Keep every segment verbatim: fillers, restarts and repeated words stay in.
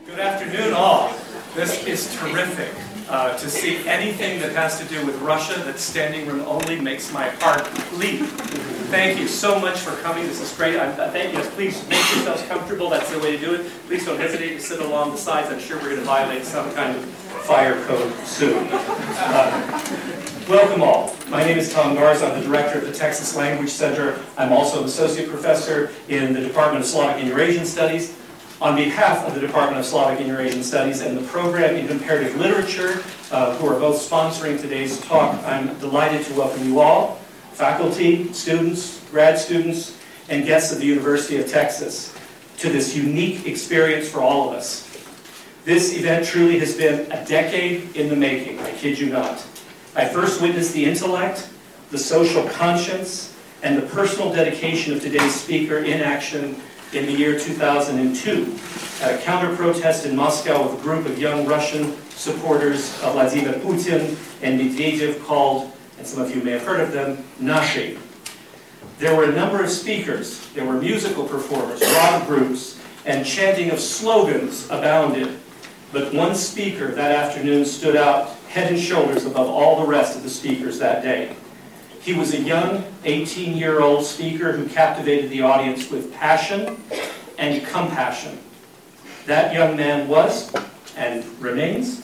Good afternoon, all. This is terrific. Uh, to see anything that has to do with Russia that's standing room only makes my heart leap. Thank you so much for coming. This is great. I, I thank you. Yes, please make yourselves comfortable. That's the way to do it. Please don't hesitate to sit along the sides. I'm sure we're going to violate some kind of fire code soon. Uh, welcome all. My name is Tom Garza. I'm the director of the Texas Language Center. I'm also an associate professor in the Department of Slavic and Eurasian Studies. On behalf of the Department of Slavic and Eurasian Studies and the program in Comparative Literature, uh, who are both sponsoring today's talk, I'm delighted to welcome you all, faculty, students, grad students, and guests of the University of Texas, to this unique experience for all of us. This event truly has been a decade in the making, I kid you not. I first witnessed the intellect, the social conscience, and the personal dedication of today's speaker in action in the year two thousand two, at a counter-protest in Moscow with a group of young Russian supporters of Vladimir Putin and Medvedev called, and some of you may have heard of them, Nashi. There were a number of speakers, there were musical performers, rock groups, and chanting of slogans abounded. But one speaker that afternoon stood out head and shoulders above all the rest of the speakers that day. He was a young eighteen-year-old speaker who captivated the audience with passion and compassion. That young man was, and remains,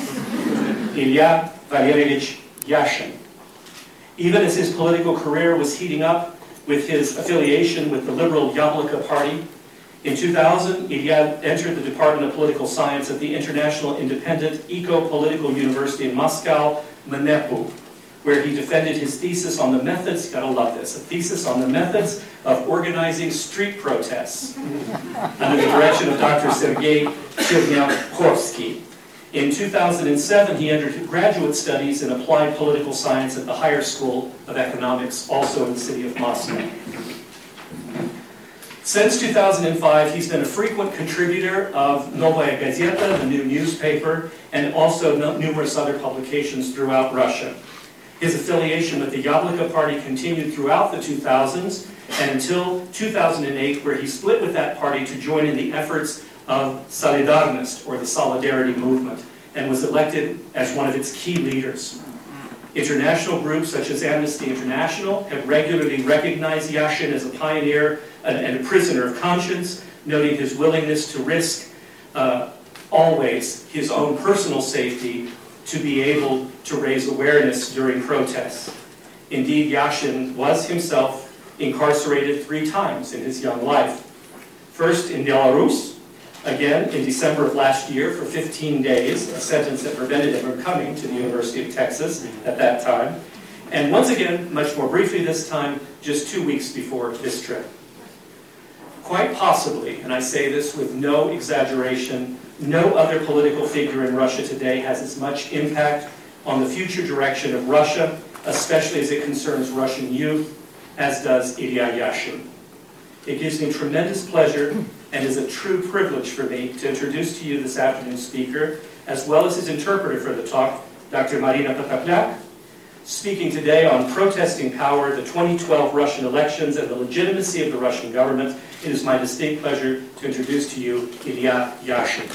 Ilya Valerievich Yashin. Even as his political career was heating up with his affiliation with the liberal Yabloko Party, in two thousand, Ilya entered the Department of Political Science at the International Independent Eco-Political University in Moscow, MENEPU, where he defended his thesis on the methods, gotta love this, a thesis on the methods of organizing street protests under the direction of Doctor Sergei Chernyakhovsky. In two thousand seven, he entered graduate studies in applied political science at the Higher School of Economics, also in the city of Moscow. Since two thousand five, he's been a frequent contributor of Novaya Gazeta, the new newspaper, and also no numerous other publications throughout Russia. His affiliation with the Yabloko Party continued throughout the two thousands and until two thousand eight, where he split with that party to join in the efforts of Solidarnost, or the Solidarity Movement, and was elected as one of its key leaders. International groups such as Amnesty International have regularly recognized Yashin as a pioneer and a prisoner of conscience, noting his willingness to risk uh, always his own personal safety to be able to raise awareness during protests. Indeed, Yashin was himself incarcerated three times in his young life. First in Belarus, again in December of last year for fifteen days, a sentence that prevented him from coming to the University of Texas at that time. And once again, much more briefly this time, just two weeks before this trip. Quite possibly, and I say this with no exaggeration, no other political figure in Russia today has as much impact on the future direction of Russia, especially as it concerns Russian youth, as does Ilya Yashin. It gives me tremendous pleasure and is a true privilege for me to introduce to you this afternoon's speaker, as well as his interpreter for the talk, Doctor Marina Potapyak, speaking today on protesting power, the twenty twelve Russian elections, and the legitimacy of the Russian government. It is my distinct pleasure to introduce to you Ilya Yashin.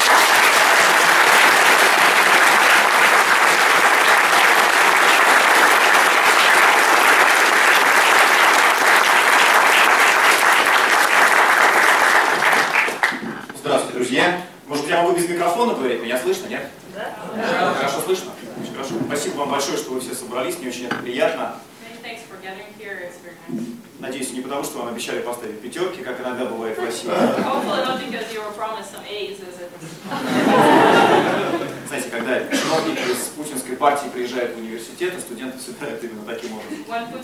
Здравствуйте, друзья. Может, я могу без микрофона говорить? Меня слышно, нет? Да. Да. Хорошо слышно? Очень хорошо. Спасибо вам большое, что вы все собрались. Мне очень это приятно. Надеюсь, не потому, что вам обещали поставить пятерки, как иногда бывает в России. Знаете, когда чиновники из путинской партии приезжают в университет, и студенты собирают именно таким образом.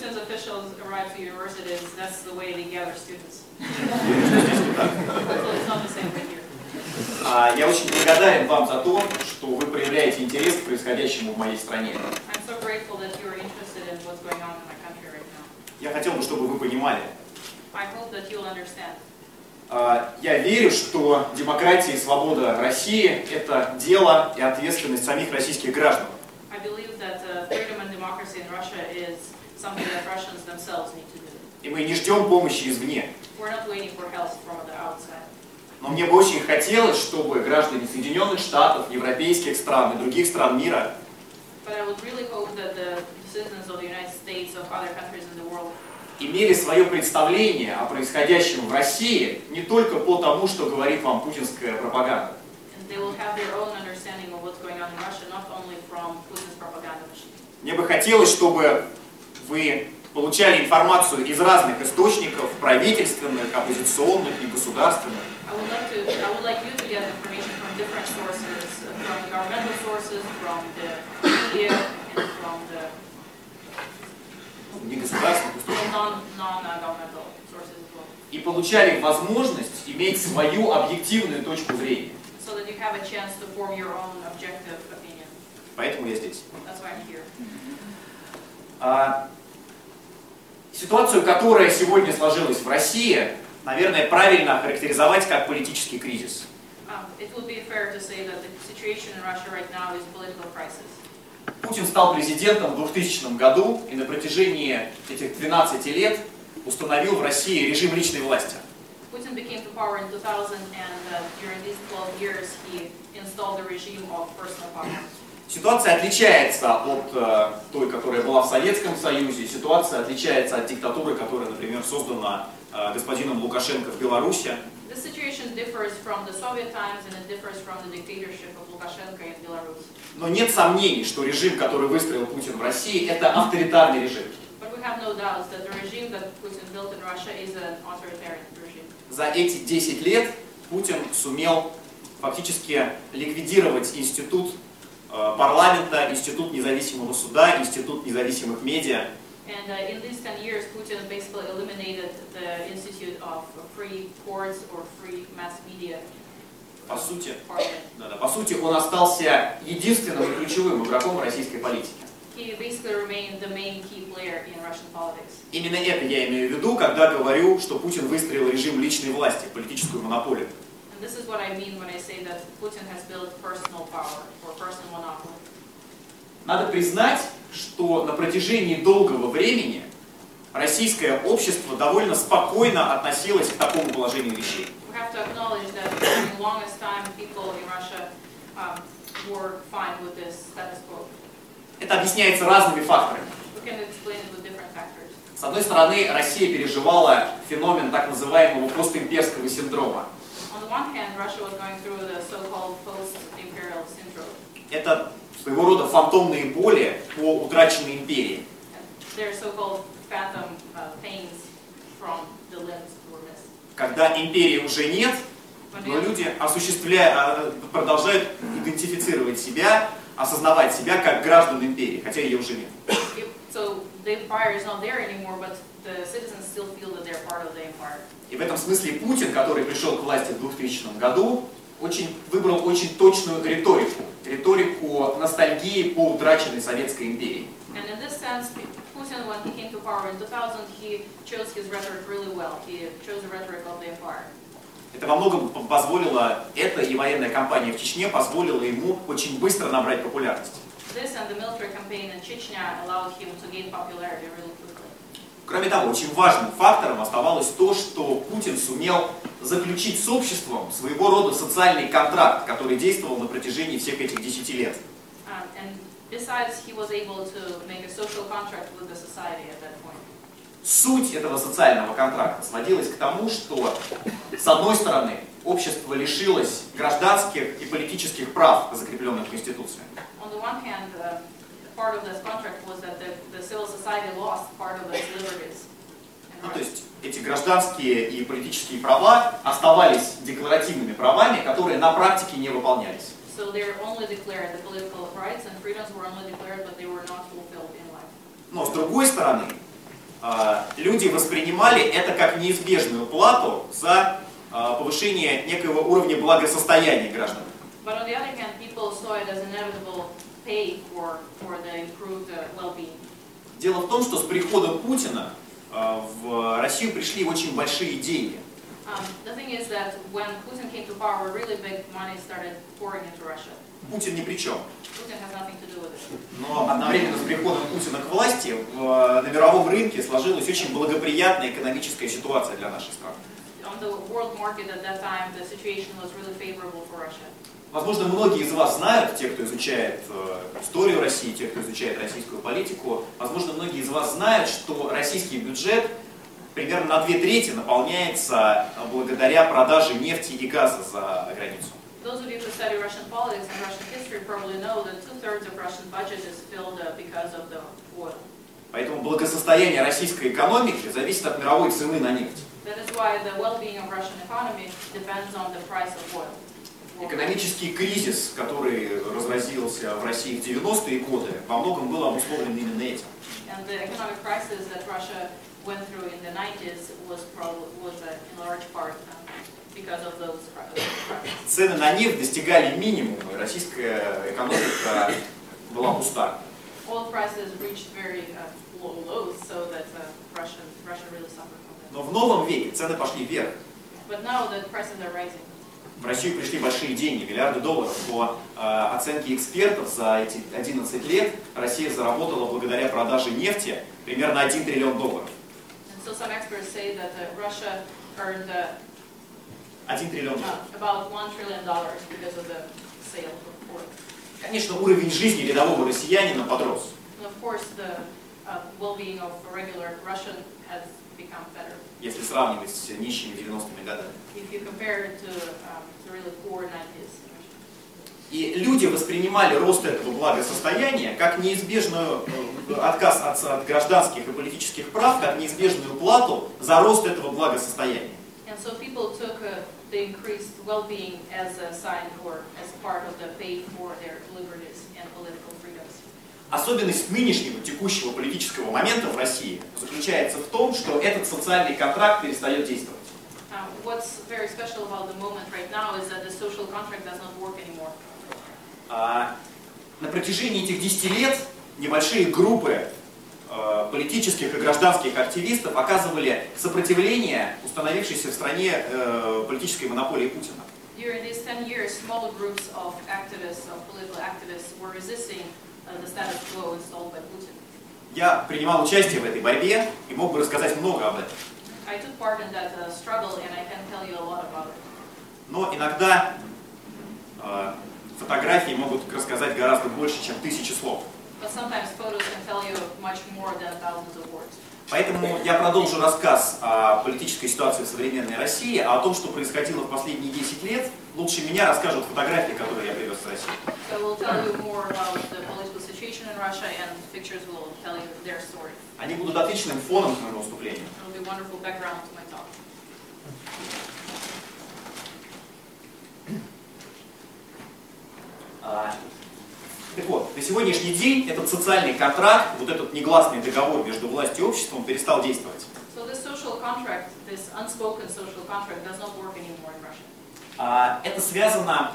Я очень благодарен вам за то, что вы проявляете интерес к происходящему в моей стране. Я хотел бы, чтобы вы понимали. Я верю, что демократия и свобода России – это дело и ответственность самих российских граждан. И мы не ждем помощи извне. Но мне бы очень хотелось, чтобы граждане Соединенных Штатов, европейских стран и других стран мира имели свое представление о происходящем в России не только по тому, что говорит вам путинская пропаганда. Мне бы хотелось, чтобы вы получали информацию из разных источников, правительственных, оппозиционных и государственных. Негосударственных источников. И получали возможность иметь свою объективную точку зрения. Поэтому я здесь. А, ситуацию, которая сегодня сложилась в России, наверное, правильно охарактеризовать как политический кризис. Путин стал президентом в двухтысячном году и на протяжении этих двенадцати лет установил в России режим личной власти. Ситуация отличается от э, той, которая была в Советском Союзе. Ситуация отличается от диктатуры, которая, например, создана э, господином Лукашенко в Беларуси. Но нет сомнений, что режим, который выстроил Путин в России, это авторитарный режим. За эти десять лет Путин сумел фактически ликвидировать институт э, парламента, институт независимого суда, институт независимых медиа. And uh, in these ten years, Putin basically eliminated the institute of free courts or free mass media. По сути, да, да, по сути, он остался единственным и ключевым игроком российской политики. He basically remained the main key player in Russian politics. Именно это я имею в виду, когда говорю, что Путин выстроил режим личной власти, политическую монополию. And this is what I mean when I say that Putin has built personal power or personal monopoly. Надо признать, что на протяжении долгого времени российское общество довольно спокойно относилось к такому положению вещей. Это объясняется разными факторами. С одной стороны, Россия переживала феномен так называемого постимперского синдрома. Это своего рода фантомные боли по утраченной империи. Когда империи уже нет, но люди осуществляя, продолжают идентифицировать себя, осознавать себя как граждан империи, хотя ее уже нет. И в этом смысле Путин, который пришел к власти в двухтысячном году, очень, выбрал очень точную риторику, риторику ностальгии по утраченной Советской империи. Это во многом позволило, это и военная кампания в Чечне позволила ему очень быстро набрать популярность. Кроме того, очень важным фактором оставалось то, что Путин сумел заключить с обществом своего рода социальный контракт, который действовал на протяжении всех этих десяти лет. Суть этого социального контракта сводилась к тому, что, с одной стороны, общество лишилось гражданских и политических прав, закрепленных Конституцией. Ну, то есть эти гражданские и политические права оставались декларативными правами, которые на практике не выполнялись. Но с другой стороны, люди воспринимали это как неизбежную плату за повышение некоего уровня благосостояния граждан. Дело в том, что с приходом Путина в Россию пришли очень большие деньги. Путин ни при чем. Но одновременно с приходом Путина к власти в, на мировом рынке сложилась очень благоприятная экономическая ситуация для нашей страны. on the world market at that time, the situation was really favorable for Russia. Возможно, многие из вас знают, те, кто изучает э, историю России, те, кто изучает российскую политику, возможно, многие из вас знают, что российский бюджет примерно на две трети наполняется благодаря продаже нефти и газа за границу. Those of you who study Russian politics and Russian history probably know that two-thirds of Russian budget is filled uh, because of the oil. Поэтому благосостояние российской экономики зависит от мировой цены на нефть. That is why the well-being of Russian economy depends on the price of oil. Экономический кризис, который разразился в России в девяностые годы, во многом был обусловлен именно этим. And the economic crisis that Russia went through in the nineties was probably was uh, in large part uh, because of those crises. Цены на нефть достигали минимума, и российская экономика была пуста. Oil prices reached very uh, low lows, so that uh, Russia Russia really suffered from that. Но в новом веке цены пошли вверх. But now the prices are rising. В Россию пришли большие деньги, миллиарды долларов. По э, оценке экспертов, за эти одиннадцать лет Россия заработала благодаря продаже нефти примерно один триллион долларов. And so some experts say that uh, Russia earned uh, один триллион долларов. uh, about one trillion dollars because of the sale of oil. Конечно, уровень жизни рядового россиянина подрос. And of course, the uh, well-being of a regular Russian has become better. Если сравнивать с нищими девяностыми годами. If you compare it to um, the really poor nineties. И люди воспринимали рост этого благосостояния как неизбежную э, отказ от, от гражданских и политических прав, как неизбежную плату за рост этого благосостояния. And so people took uh, the increased well-being as a sign or as part of the pay for their liberties and political freedoms. Особенность нынешнего текущего политического момента в России заключается в том, что этот социальный контракт перестает действовать. Um, what's very special about the moment right now is that the social contract does not work anymore. А, на протяжении этих десяти лет небольшие группы э, политических и гражданских активистов оказывали сопротивление установившейся в стране э, политической монополии Путина. During these ten years, small groups of activists, of political activists, were resisting uh, the status quo installed by Putin. Я принимал участие в этой борьбе и мог бы рассказать много об этом. I took part in that uh, struggle, and I can tell you a lot about it. Но иногда э, фотографии могут рассказать гораздо больше, чем тысячи слов. But sometimes photos can tell you much more than thousands of words. Поэтому я продолжу рассказ о политической ситуации в современной России, а о том, что происходило в последние десять лет, лучше меня расскажут фотографии, которые я привез с России. So we'll tell you more about the political situation in Russia, and pictures will tell you their story. Они будут отличным фоном к моему выступлению. It'll be a wonderful background to my talk. А, так вот, на сегодняшний день этот социальный контракт, вот этот негласный договор между властью и обществом перестал действовать. So this social contract, this unspoken social contract, does not work anymore in Russia. А, это связано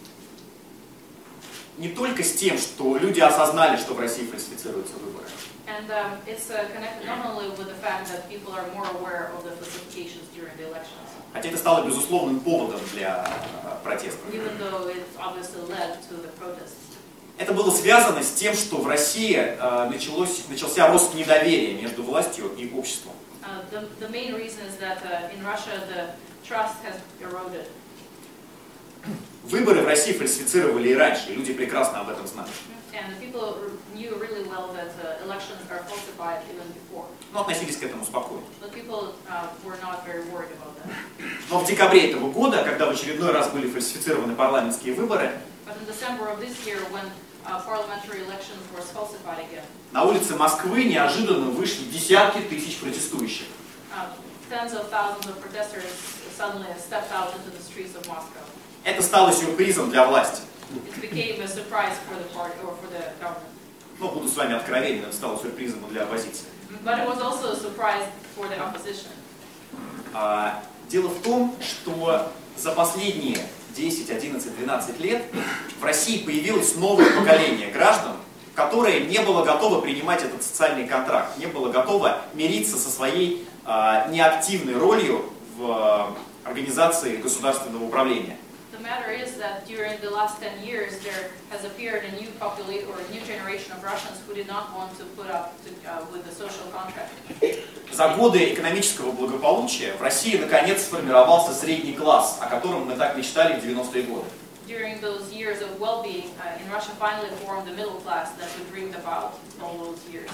не только с тем, что люди осознали, что в России фальсифицируются выборы. And um, it's uh, connected not only with the fact that people are more aware of the falsifications during the elections, Хотя это стало безусловным поводом для протеста. even though it obviously led to the protests. Это было связано с тем, что в России э, началось, начался рост недоверия между властью и обществом. Uh, the, the main reason is that uh, in Russia the trust has eroded. Выборы в России фальсифицировали и раньше, и люди прекрасно об этом знали. And people knew really well that uh, elections are falsified even before. Но относились к этому спокойно. But people uh, were not very worried about that. Но в декабре этого года, когда в очередной раз были фальсифицированы парламентские выборы, But in December of this year, when uh, parliamentary elections were falsified again, на улице Москвы неожиданно вышли десятки тысяч протестующих. uh, tens of thousands of protesters suddenly stepped out into the streets of Moscow. Это стало сюрпризом для власти. It became a surprise for the party or for the government. Но буду с вами откровенен, это стало сюрпризом и для оппозиции. But it was also a surprise for the opposition. А, дело в том, что за последние десять, одиннадцать, двенадцать лет в России появилось новое поколение граждан, которое не было готово принимать этот социальный контракт, не было готово мириться со своей а, неактивной ролью в а, организации государственного управления. The matter is that during the last ten years, there has appeared a new population or a new generation of Russians who did not want to put up to, uh, with the social contract. За годы экономического благополучия в России наконец сформировался средний класс, о котором мы так мечтали в девяностые годы. During those years of well-being, uh, in Russia finally formed the middle class that we dreamed about all those years.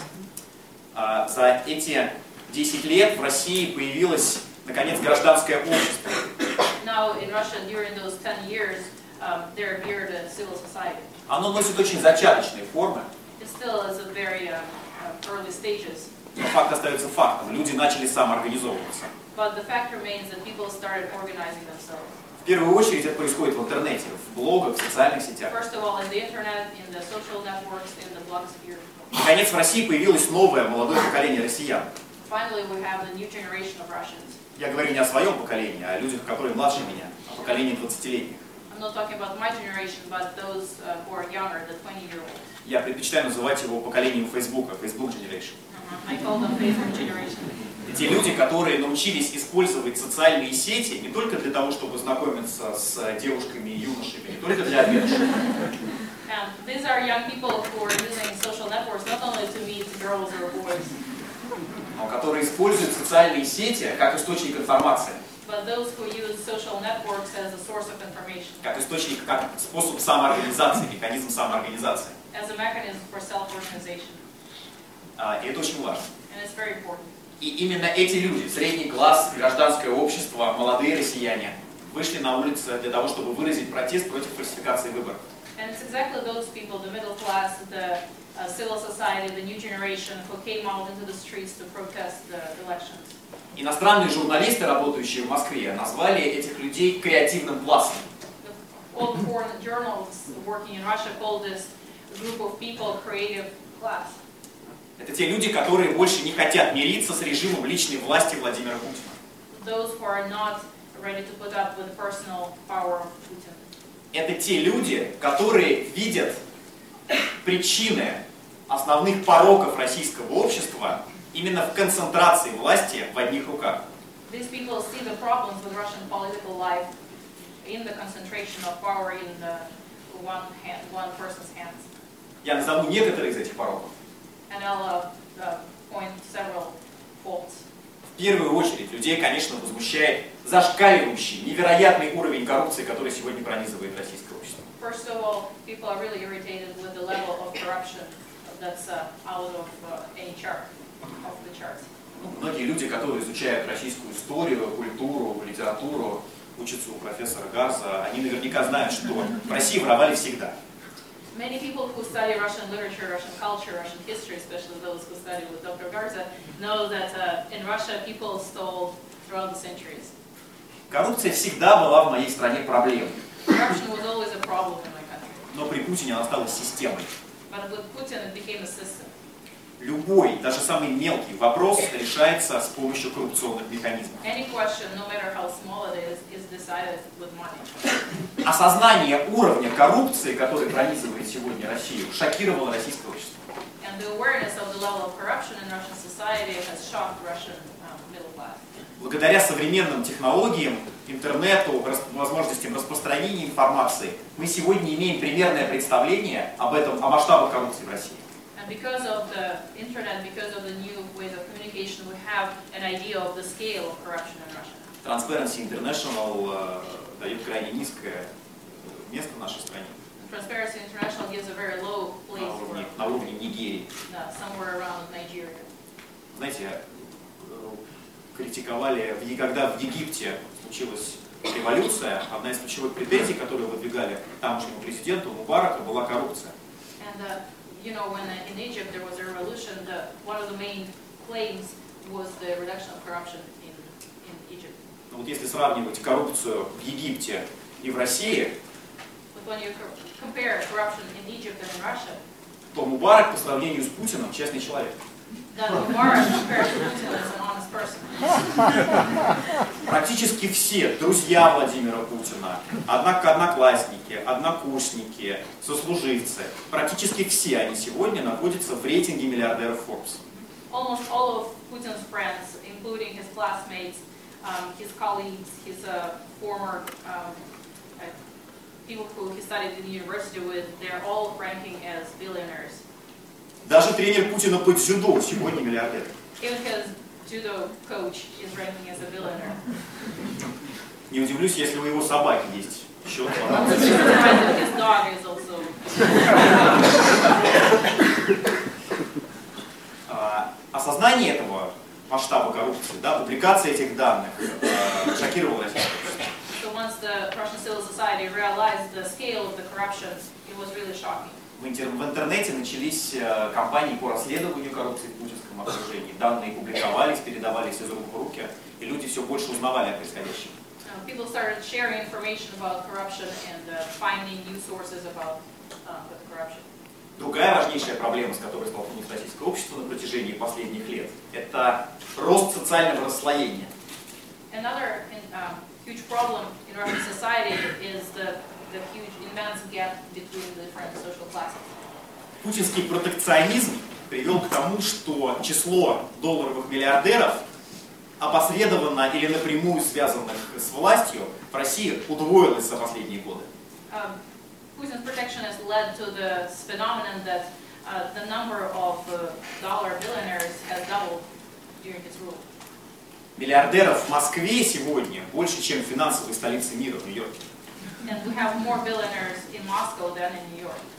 А, за эти десять лет в России появилось наконец гражданское общество. Now in Russia during those ten years, um, there appeared a civil society. Оно носит очень зачаточные формы. It still is at very um, uh, early stages. Но факт остается фактом. Люди начали самоорганизовываться. But the fact remains that people started organizing themselves. В первую очередь это происходит в интернете, в блогах, в социальных сетях. First of all, in the internet, in the social networks, in the blogosphere. Наконец в России появилось новое молодое поколение россиян. Finally, we have the new generation of Russians. Я говорю не о своем поколении, а о людях, которые младше меня, о поколении двадцатилетних. I'm not talking about my generation, but those uh, who are younger, the twenty-year-olds. Я предпочитаю называть его поколением Фейсбука, Facebook Generation. I call them Facebook generation. Те люди, которые научились использовать социальные сети не только для того, чтобы знакомиться с девушками и юношами, не только для обеда. And these are young people who are using social networks not only to meet girls or boys, но которые используют социальные сети как источник информации, but those who use social networks as a source of information, как источник, как способ самоорганизации, механизм самоорганизации. as a mechanism for self-organization. И это очень важно. And it's very important. И именно эти люди, средний класс, гражданское общество, молодые россияне, вышли на улицы для того, чтобы выразить протест против фальсификации выборов. And it's exactly those people, the middle class, the uh, civil society, the new generation, who came out into the streets to protest the elections. Иностранные журналисты, работающие в Москве, назвали этих людей креативным классом. All foreign journalists working in Russia call this group of people creative class. Это те люди, которые больше не хотят мириться с режимом личной власти Владимира Путина. Those who are not ready to put up with the personal power of Putin. Это те люди, которые видят причины основных пороков российского общества именно в концентрации власти в одних руках. These people see the problems with Russian political life in the concentration of power in the one hand, one person's hands. Я назову некоторые из этих пороков. And I'll uh, uh, point several faults. В первую очередь людей, конечно, возмущает зашкаливающий, невероятный уровень коррупции, который сегодня пронизывает российское общество. First of all, people are really irritated with the level of corruption that's uh, out of uh, any chart, of the charts. Многие люди, которые изучают российскую историю, культуру, литературу, учатся у профессора Гарза, они наверняка знают, что в России воровали всегда. Many people who study Russian literature, Russian culture, Russian history, especially those who study with Doctor Garza, know that uh, in Russia people stole throughout the centuries. Коррупция всегда была в моей стране проблемой. Corruption was always a problem in my country. Но при Путине она стала системой. But with Putin it became a system. Любой, даже самый мелкий вопрос решается с помощью коррупционных механизмов. Any question, no matter how small it is, is decided with money. Осознание уровня коррупции, который пронизывает сегодня Россию, шокировало российское общество. And the awareness of the level of corruption in Russian society has shocked Russian um, middle class. Благодаря современным технологиям, интернету, возможностям распространения информации, мы сегодня имеем примерное представление об этом, о масштабах коррупции в России. And because of the internet, because of the new ways of communication, we have an idea of the scale of corruption in Russia. Transparency International э, дает крайне низкое место в нашей стране. Transparency International gives a very low place На for уровне, на уровне Нигерии. uh, somewhere around Nigeria. Знаете, критиковали, когда в Египте случилась революция, одна из ключевых претензий, которую выдвигали тамошнему президенту Мубараку, была коррупция. And uh, you know, when uh, in Egypt there was a revolution, the, one of the main claims was the reduction of corruption in, in Egypt. Но вот если сравнивать коррупцию в Египте и в России, But when you co compare corruption in Egypt and in Russia, то Мубарак по сравнению с Путиным честный человек. then Mubarak compared to Putin as an honest person. Практически все друзья Владимира Путина, однако одноклассники, однокурсники, сослуживцы, практически все они сегодня находятся в рейтинге миллиардеров Forbes. Almost all of Putin's friends, including his classmates, um, his colleagues, his uh, former um, uh, people who he studied in university with, they're all ranking as billionaires. Даже тренер Путина по дзюдо сегодня миллиардер. Even his judo coach is ranking as a billionaire. Не удивлюсь, если у его собаки есть счет. I'm surprised that his dog is also. Осознание этого масштаба коррупции, да, публикация этих данных шокировала российское общество. So once the Russian civil society realized the scale of the corruption, it was really shocking. В интернете начались кампании по расследованию коррупции в путинском окружении. Данные публиковались, передавались из рук в руки, и люди все больше узнавали о происходящем. People started sharing information about corruption and uh, finding new sources about uh, the corruption. Другая важнейшая проблема, с которой столкнулось российское общество на протяжении последних лет, это рост социального расслоения. Another um, huge problem in Russian society is the, the huge immense gap between the different social classes. Путинский протекционизм привел к тому, что число долларовых миллиардеров, опосредованно или напрямую связанных с властью, в России удвоилось за последние годы. Um, Putin's protectionism led to the phenomenon that uh, the number of uh, dollar billionaires has doubled during his rule. Миллиардеров в Москве сегодня больше, чем в финансовой столице мира, в Нью-Йорке. And we have more billionaires in Moscow than in New York.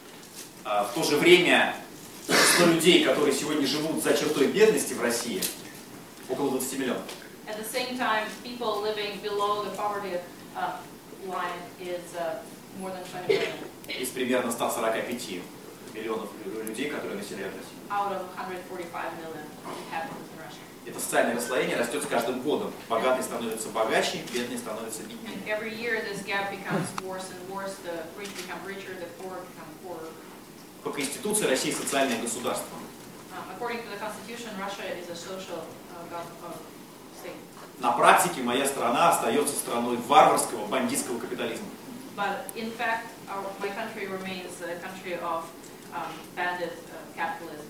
В то же время число людей, которые сегодня живут за чертой бедности в России, около двадцати миллионов. At the same time, people living below the poverty uh, line is uh, more than twenty million. Из примерно ста сорока пяти миллионов людей, которые населяют Россию. Out of one hundred forty-five million inhabitants in Russia. Это социальное расслоение растет с каждым годом. Богатые становятся богаче, бедные становятся And беднее. every year this gap becomes worse and worse. The rich become richer, the poor become poorer. По Конституции Россия социальное государство. Um, according to the Constitution, Russia is a social uh, gov- uh, state. На практике моя страна остается страной варварского бандитского капитализма. But in fact, our, my country remains a country of um, bandit uh, capitalism.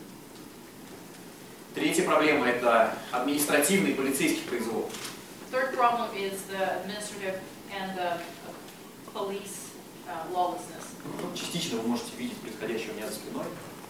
Третья проблема – это административный и полицейский произвол. Third problem is the administrative and the uh, police uh, lawlessness. Частично вы можете видеть происходящее у меня за спиной.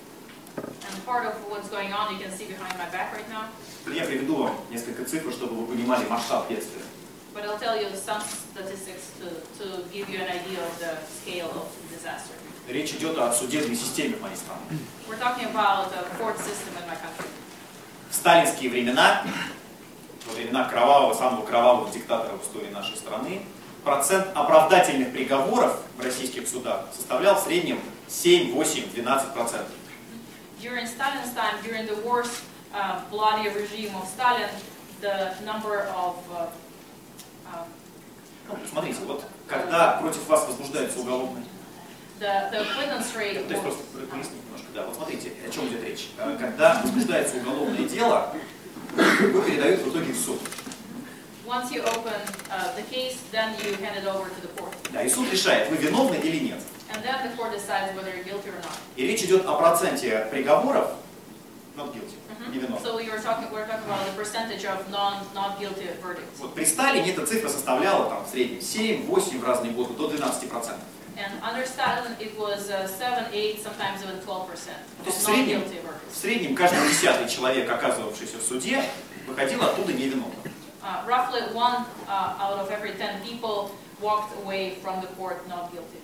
And part of what's going on you can see behind my back right now. Я приведу вам несколько цифр, чтобы вы понимали масштаб бедствия. But I'll tell you some statistics to, to give you an idea of the scale of the disaster. Речь идет о судебной системе в моей стране. We're talking about the court system in my country. В сталинские времена, во времена кровавого, самого кровавого диктатора в истории нашей страны, процент оправдательных приговоров в российских судах составлял в среднем семь, восемь, двенадцать процентов. During Stalin's time, during the worst uh, bloody regime of Stalin, the number of uh, uh, Ну, смотрите, вот когда против вас возбуждается уголовное... the the witness rate. То есть просто пояснить немножко, да. Вот смотрите, о чем идет речь. Когда возбуждается уголовное дело, его передают в итоге в суд. Once you open uh, the case, then you hand it over to the court. Да, и суд решает, вы виновны или нет. And then the court decides whether you're guilty or not. И речь идет о проценте приговоров not guilty, Mm-hmm. невиновных. So you were talking, we're talking about the percentage of non not guilty verdicts. Вот при Сталине эта цифра составляла там в среднем семь, восемь в разные годы, до двенадцати процентов. And under Stalin, it was uh, seven, eight, sometimes even twelve percent То есть of в среднем, non-guilty verdicts. в среднем каждый десятый человек, оказывавшийся в суде, выходил оттуда невиновным. Uh, roughly one uh, out of every ten people walked away from the court not guilty.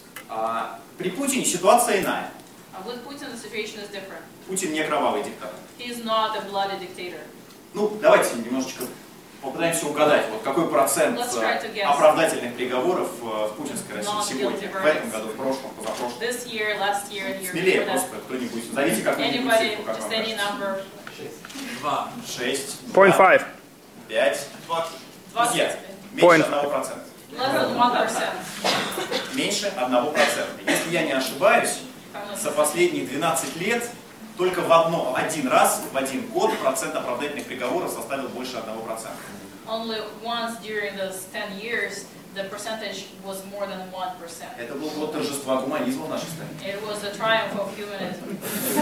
А при Путине ситуация иная. Uh, with Putin, the situation is different. Путин не кровавый диктатор. He is not a bloody dictator. Ну, давайте немножечко попытаемся угадать, вот какой процент Let's try to guess. оправдательных приговоров в путинской России Non-guilty сегодня, в verdicts. этом году, в прошлом, позапрошлом. This year, last year, the year Смелее before that. просто кто-нибудь, назовите какую-нибудь Anybody, цифру, как just вам any кажется. number. Два. Шесть, point five. пять, двадцать. меньше Point. одного процента. Less than one percent. Меньше одного процента. Если я не ошибаюсь, за последние двенадцать лет только в одно, один раз, в один год процент оправдательных приговоров составил больше одного процента. Only once during those ten years, the percentage was more than one percent. Это был год торжества гуманизма в нашей стране. It was a triumph of humanism.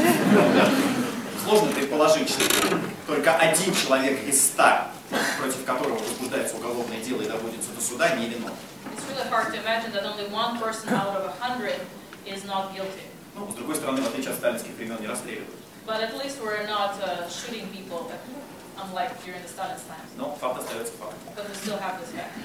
Сложно предположить, что только один человек из ста, против которого возбуждается уголовное дело и доводится до суда, не виновен. It's really hard to imagine that only one person out of a hundred is not guilty. Ну, с другой стороны, в отличие от сталинских времен, не расстреливают. But at least we're not uh, shooting people, unlike during the Stalin's times. Но факт остается фактом. But we still have this fact.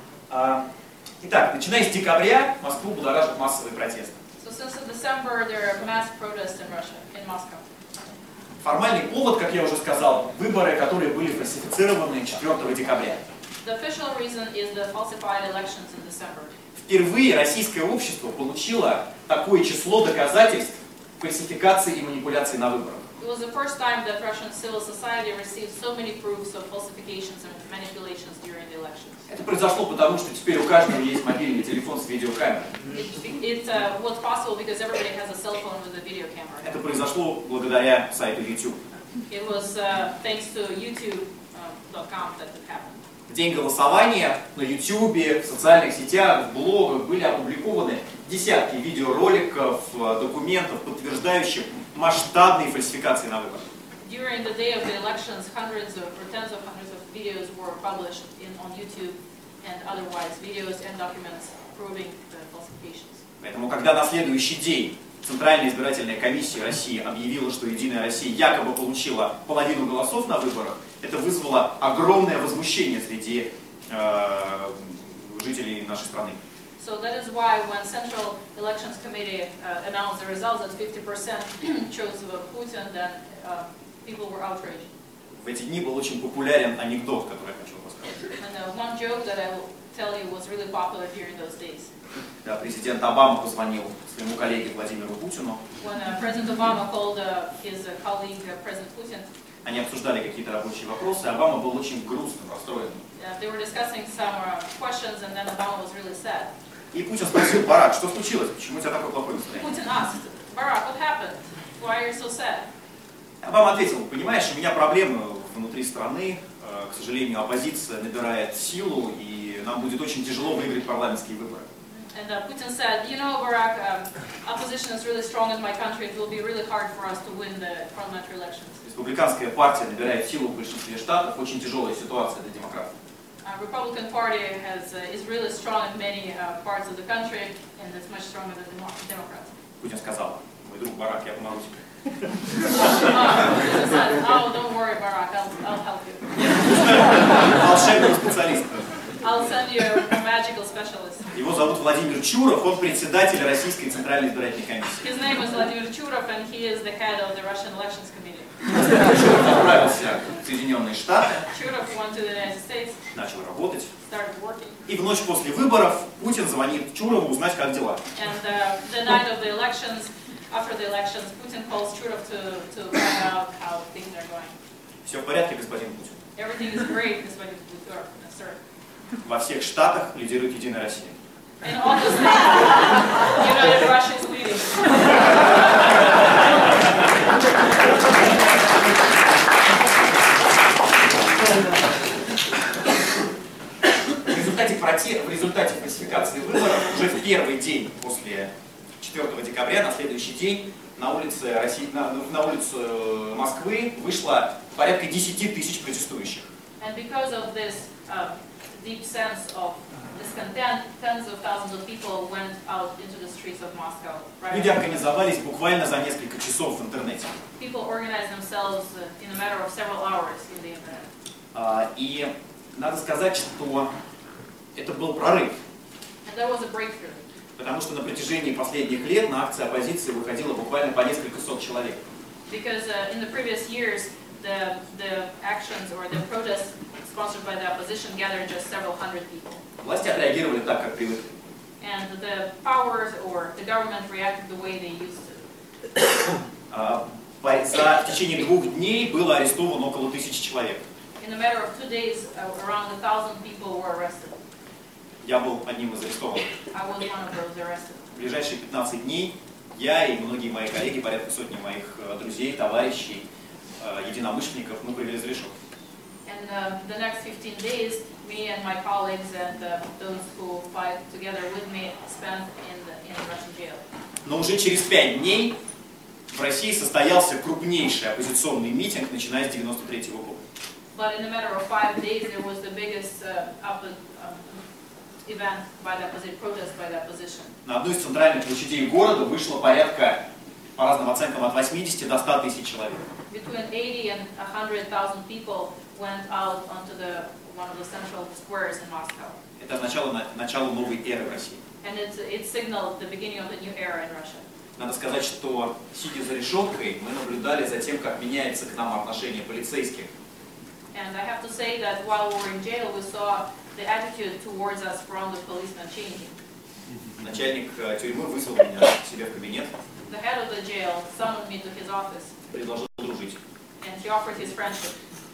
А, итак, начиная с декабря Москву будоражат массовые протесты. So since December, there are mass protests in Russia, in Moscow. Формальный повод, как я уже сказал, выборы, которые были фальсифицированы четвёртого декабря. The official reason is the falsified elections in December. Впервые российское общество получило такое число доказательств фальсификации и манипуляций на выборах. It was the first time that Russian civil society received so many proofs of falsifications and manipulations during the elections. Это произошло потому, что теперь у каждого есть мобильный телефон с видеокамерой. It, it uh, was possible because everybody has a cell phone with a video camera. Это произошло благодаря сайту YouTube. It was uh, thanks to YouTube dot com that it happened. В день голосования на YouTube, в социальных сетях, в блогах были опубликованы десятки видеороликов, документов, подтверждающих масштабные фальсификации на выборах. During the day of the elections, hundreds of or tens of hundreds of videos were published in, on YouTube and otherwise videos and documents proving the falsifications. Поэтому, когда на следующий день Центральная избирательная комиссия России объявила, что Единая Россия якобы получила половину голосов на выборах, это вызвало огромное возмущение среди э, жителей нашей страны. So that is why when Central Elections Committee uh, announced the results that fifty percent chose Putin, then uh, people were outraged. В эти дни был очень популярен анекдот, который я хочу рассказать. And uh, one joke that I will tell you was really popular during those days. Да, президент Обама позвонил своему коллеге Владимиру Путину. When uh, President Obama called uh, his uh, colleague uh, President Putin, они обсуждали какие-то рабочие вопросы, Обама был очень грустным, расстроенным. uh, they were discussing some uh, questions, and then Obama was really sad. И Путин спросил: Барак, что случилось? Почему у тебя такое плохое настроение? Putin asked, Barack, what happened? Why are you so sad? Обама ответил: понимаешь, у меня проблемы внутри страны, к сожалению, оппозиция набирает силу, и нам будет очень тяжело выиграть парламентские выборы. And uh, Putin said, you know, Barack, um, opposition is really strong in my country. It will be really hard for us to win the parliamentary elections. Республиканская партия набирает силу в большинстве штатов, очень тяжелая ситуация для демократов. Uh, Republican Party has, uh, is really strong in many uh, parts of the country, and it's much stronger than the Democrats. Путин сказал: мой друг Барак, я помогу тебе. uh, said, oh, don't worry, Barack, I'll, I'll help you. Волшебный специалист. I'll send you a magical specialist. Его зовут Владимир Чуров, он председатель Российской Центральной избирательной комиссии. His name is Vladimir Churov, and he is the head of the Russian Elections Committee. Чуров отправился в Соединенные Штаты, Churov went to the United States, начал работать. started working. И в ночь после выборов Путин звонит Чурову узнать, как дела. And uh, the night of the elections, after the elections, Putin calls Churov to, to find out how things are going. Все в порядке, господин Путин. Everything is great, Господин Путин, sir. Во всех штатах лидирует Единая Россия. In all the states, United Russia is leading. В результате, проте... в результате фальсификации выборов уже в первый день после четвёртого декабря, на следующий день, на улице, России... на... на улицу Москвы вышло порядка десяти тысяч протестующих. And because of this uh, deep sense of discontent, tens of thousands of people went out into the streets of Moscow. Right? Люди организовались буквально за несколько часов в интернете. People organized themselves in a matter of several hours in the internet. А, и надо сказать, что это был прорыв. And that was a breakthrough. Потому что на протяжении последних лет на акции оппозиции выходило буквально по несколько сот человек. Because uh, in the previous years, the, the actions or the protests sponsored by the opposition gathered just several hundred people. Власти отреагировали так, как привыкли. And the powers or the government reacted the way they used to. А, по, за, в течение двух дней было арестовано около тысячи человек. In a matter of two days, uh, around a thousand people were arrested. Я был одним из арестованных. I was one of those arrested. В ближайшие пятнадцать дней я и многие мои коллеги, порядка сотни моих друзей, товарищей, единомышленников, мы провели за решетку. And uh, the next fifteen days, me and my colleagues and uh, those who fight together with me spent in the in Russian jail. Но уже через пять дней в России состоялся крупнейший оппозиционный митинг, начиная с девяносто третьего года. But in a matter of five days, there was the biggest uh, up, uh, event by that position, protest by that position. На одну из центральных площадей города вышло порядка, по разным оценкам, от восьмидесяти до ста тысяч человек. Between eighty and one hundred thousand people went out onto the one of the central squares in Moscow. Это означало на- начало новой эры в России. And it, it signaled the beginning of the new era in Russia. Надо сказать, что, сидя за решеткой, мы наблюдали за тем, как меняется к нам отношение полицейских. And I have to say that while we were in jail, we saw the attitude towards us from the policemen changing. Начальник э, тюрьмы вызвал меня к себе в кабинет, The head of the jail summoned me to his office, предложил дружить. and he offered his friendship.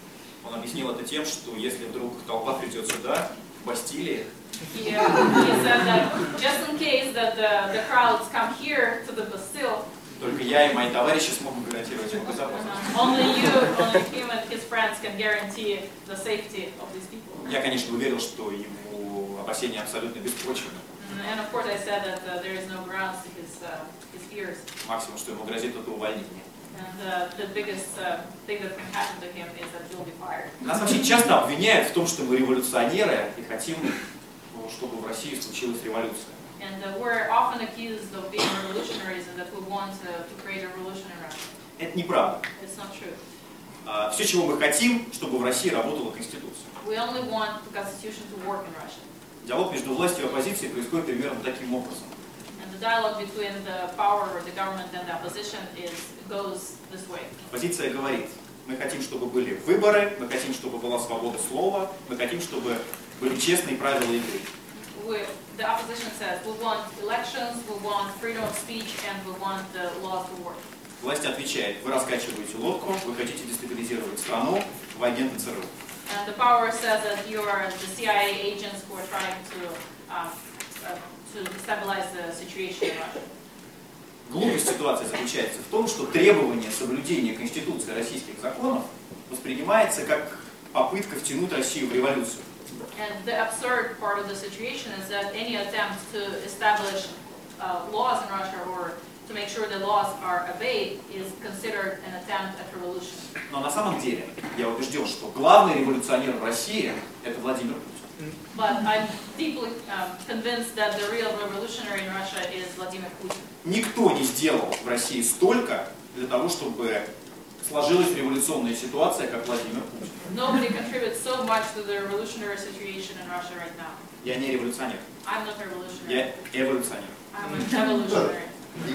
Он объяснил это тем, что если вдруг толпа придет сюда, в Бастилии, He, uh, he said that just in case that the, the crowds come here to the Bastille, только я и мои товарищи смогут гарантировать его безопасность. uh, only you, only him and his friends can guarantee the safety of these people. Я, конечно, уверил, что его опасения абсолютно беспочвенны. And of course I said that uh, there is no grounds to his, uh, his fears. Максимум, что ему грозит, это увольнение. And uh, the biggest uh, thing that can happen to him is that he'll be fired. Нас вообще часто обвиняют в том, что мы революционеры и хотим, ну, чтобы в России случилась революция. And uh, we're often accused of being revolutionaries and that we want uh, to create a revolution in Russia. Это неправда. It's not true. А, Все, чего мы хотим, чтобы в России работала Конституция. We only want the constitution to work in Russia. Диалог между властью и оппозицией происходит примерно таким образом. And the dialogue between the power or the government and the opposition is goes this way. Оппозиция говорит, мы хотим, чтобы были выборы, мы хотим, чтобы была свобода слова, мы хотим, чтобы были честные правила игры. We, the opposition says we want elections, we want freedom of speech, and we want the laws to work. Власть отвечает, вы раскачиваете лодку, вы хотите дестабилизировать страну, вы агенты ЦРУ. And the power says that you are the C I A agents who are trying to um, uh, to stabilize the situation in Russia. Глупость ситуации заключается в том, что требование соблюдения Конституции и российских законов воспринимается как попытка втянуть Россию в революцию. And the absurd part of the situation is that any attempt to establish uh, laws in Russia or to make sure the laws are obeyed is considered an attempt at revolution. Но на самом деле я убежден, что главный революционер в России – это Владимир Путин. But I'm deeply um, convinced that the real revolutionary in Russia is Vladimir Putin. Никто не сделал в России столько для того, чтобы сложилась революционная ситуация, как Владимир Путин. Nobody contributes so much to the revolutionary situation in Russia right now. Я не революционер, I'm not a revolutionary. я эволюционер. I'm an evolutionary.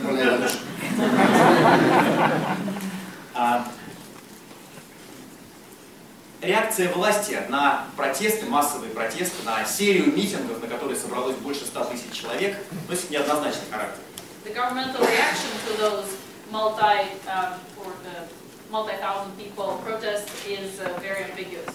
А, реакция власти на протесты, массовые протесты, на серию митингов, на которые собралось больше ста тысяч человек, носит неоднозначный характер. The governmental reaction to those multi um, or the multi-thousand people protests is uh, very ambiguous.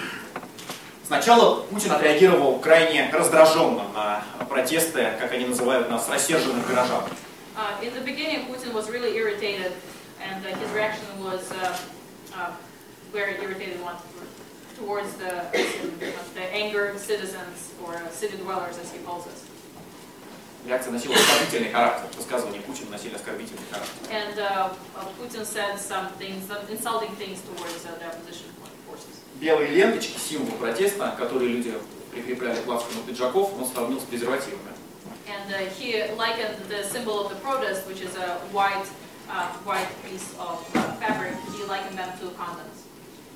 Сначала Путин отреагировал крайне раздраженно на протесты, как они называют нас, рассерженных горожан. Uh, in the beginning, Putin was really irritated, and uh, his reaction was uh, uh, very irritated one towards the, the angered citizens or city dwellers, as he calls us. Реакция носила оскорбительный характер. Высказывания Путина носили оскорбительный характер. And uh, uh, Putin said some things, some insulting things towards uh, the opposition forces. Белые ленточки, символ протеста, которые люди прикрепляли к лацкану пиджаков, он сравнил с презервативами. And uh, he likened the symbol of the protest, which is a white, uh, white piece of uh, fabric, he likened them to condoms.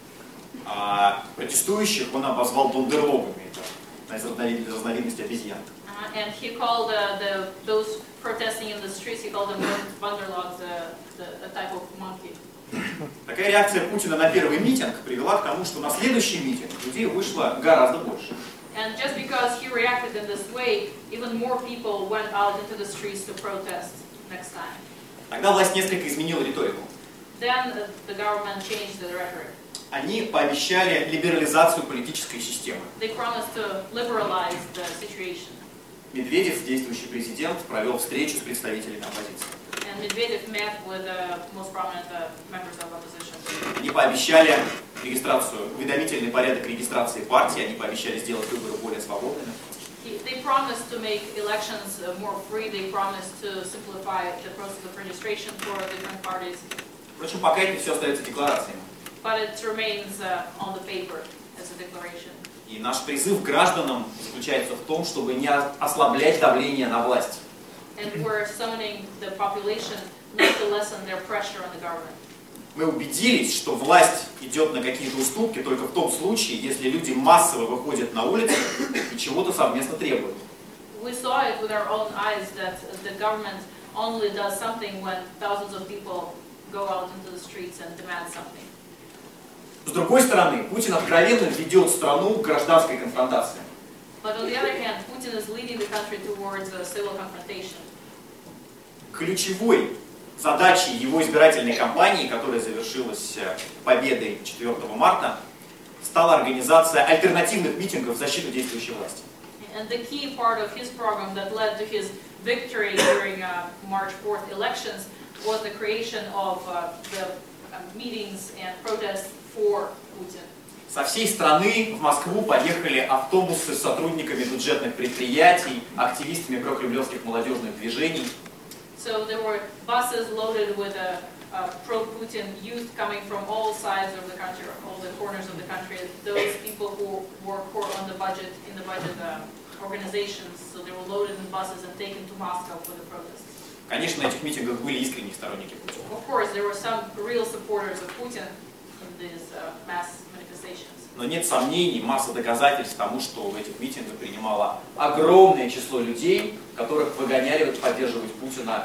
А протестующих он обозвал бандерлогами, это разновидность обезьян. Uh, and he called uh, the, those protesting in the streets, he called them Wanderlogs, uh, the, the type of monkey. Такая реакция Путина на первый митинг привела к тому, что на следующий митинг людей вышло гораздо больше. And just because he reacted in this way, even more people went out into the streets to protest next time. Тогда власть несколько изменила риторику. Then uh, the government changed the rhetoric. Они пообещали либерализацию политической системы. They promised to liberalize the situation. Медведев, действующий президент, провел встречу с представителями оппозиции. And Medvedev met with the most prominent uh, members of opposition. Они пообещали регистрацию, уведомительный порядок регистрации партии, они пообещали сделать выборы более свободными. He, they promised to make elections uh, more free. They promised to simplify the process of registration for different parties. Впрочем, пока это все остается декларациями. But it remains uh, on the paper as a declaration. И наш призыв гражданам заключается в том, чтобы не ослаблять давление на власть. And we're summoning the population not to lessen their pressure on the government. Мы убедились, что власть идет на какие-то уступки только в том случае, если люди массово выходят на улицы и чего-то совместно требуют. We saw it with our own eyes that the government only does something when thousands of people go out into the streets and demand something. С другой стороны, Путин откровенно ведет страну к гражданской конфронтации. But on the other hand, Putin is leading the country towards a civil confrontation. Ключевой задачей его избирательной кампании, которая завершилась победой четвёртого марта, стала организация альтернативных митингов в защиту действующей власти. And the key part of his program that led to his victory during uh, March fourth elections was the creation of uh, the uh, meetings and protests for Putin. Со всей страны в Москву поехали автобусы с сотрудниками бюджетных предприятий, активистами прокремлевских молодежных движений. So there were buses loaded with a, a pro-Putin youth coming from all sides of the country, all the corners of the country. Those people who work for on the budget, in the budget uh, organizations, so they were loaded in buses and taken to Moscow for the protests. Конечно, на этих митингах были искренние сторонники Путина. Of course, there were some real supporters of Putin in these uh, mass manifestations. Но нет сомнений, масса доказательств тому, что в этих митингах принимало огромное число людей, которых выгоняли поддерживать Путина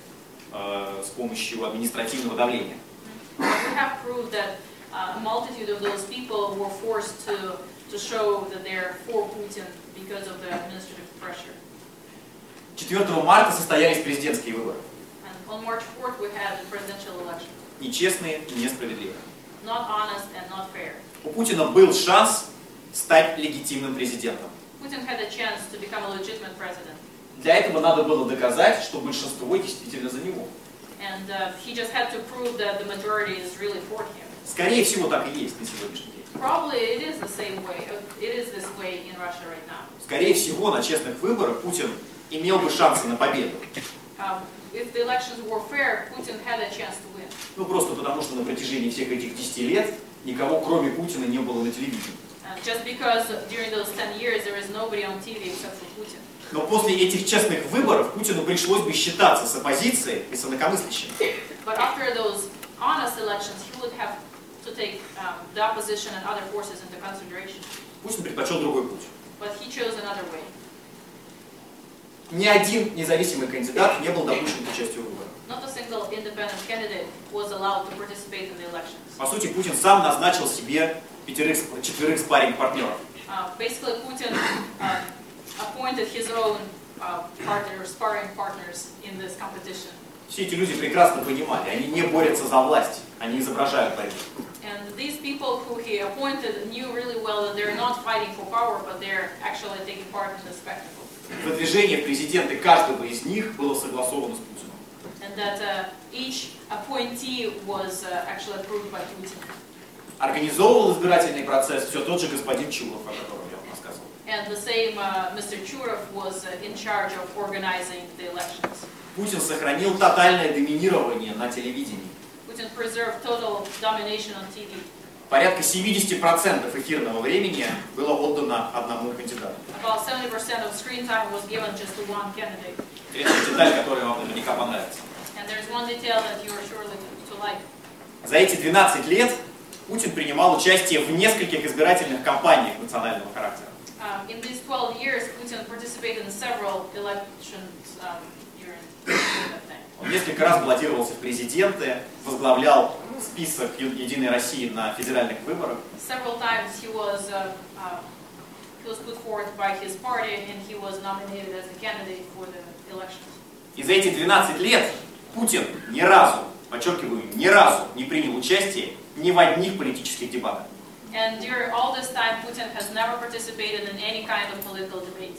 э, с помощью административного давления. We have proved that uh, a multitude of those people were forced to to show that they're for Putin because of the administrative pressure. четвёртого марта состоялись президентские выборы. And on March fourth we had the presidential election. Нечестные и несправедливые. Not honest and not fair. У Путина был шанс стать легитимным президентом. Putin had a chance to become a legitimate president. Для этого надо было доказать, что большинство действительно за него. And uh, he just had to prove that the majority is really for him. Скорее всего, так и есть на сегодняшний день. Probably it is the same way. It is this way in Russia right now. Скорее всего, на честных выборах Путин имел бы шансы на победу. Um, if the elections were fair, Putin had a chance to win. Ну просто потому, что на протяжении всех этих десяти лет никого, кроме Путина, не было на телевидении. Uh, just because during those ten years there is nobody on T V except for Putin. Но после этих честных выборов Путину пришлось бы считаться с оппозицией и с инакомыслящими. But after those honest elections, he would have to take um, the opposition and other forces into consideration. Путин предпочел другой путь. But he chose another way. Ни один независимый кандидат не был допущен к участию в выборах. Not a single independent candidate was allowed to participate in the elections. По сути, Путин сам назначил себе пятерых, четверых спарринг-партнеров. Uh, basically, Putin uh, appointed his own uh, partners, sparring partners in this competition. Все эти люди прекрасно понимали, они не борются за власть, они изображают борьбу. And these people who he appointed knew really well that they're not fighting for power, but they're actually taking part in the spectacle. Выдвижение в президенты каждого из них было согласовано с Путиным. And that uh, each appointee was uh, actually approved by Putin. Организовывал избирательный процесс все тот же господин Чуров, о котором я вам рассказывал. And the same uh, Mister Churov was uh, in charge of organizing the elections. Путин сохранил тотальное доминирование на телевидении. Putin preserved total domination on T V. Порядка семьдесят процентов эфирного времени было отдано одному кандидату. About seventy percent of screen time was given just to one candidate. Третья деталь, которая вам наверняка понравится. And there's one detail that you are surely to like. За эти двенадцать лет Путин принимал участие в нескольких избирательных кампаниях национального характера. Um, in these twelve years, Putin participated in several elections um, during that time. Он несколько раз баллотировался в президенты, возглавлял список Единой России на федеральных выборах. Several times he was uh, uh, he was put forth by his party, and he was nominated as a candidate for the elections. И за эти двенадцать лет Путин ни разу, подчеркиваю, ни разу не принял участие ни в одних политических дебатах. And during all this time, Putin has never participated in any kind of political debates.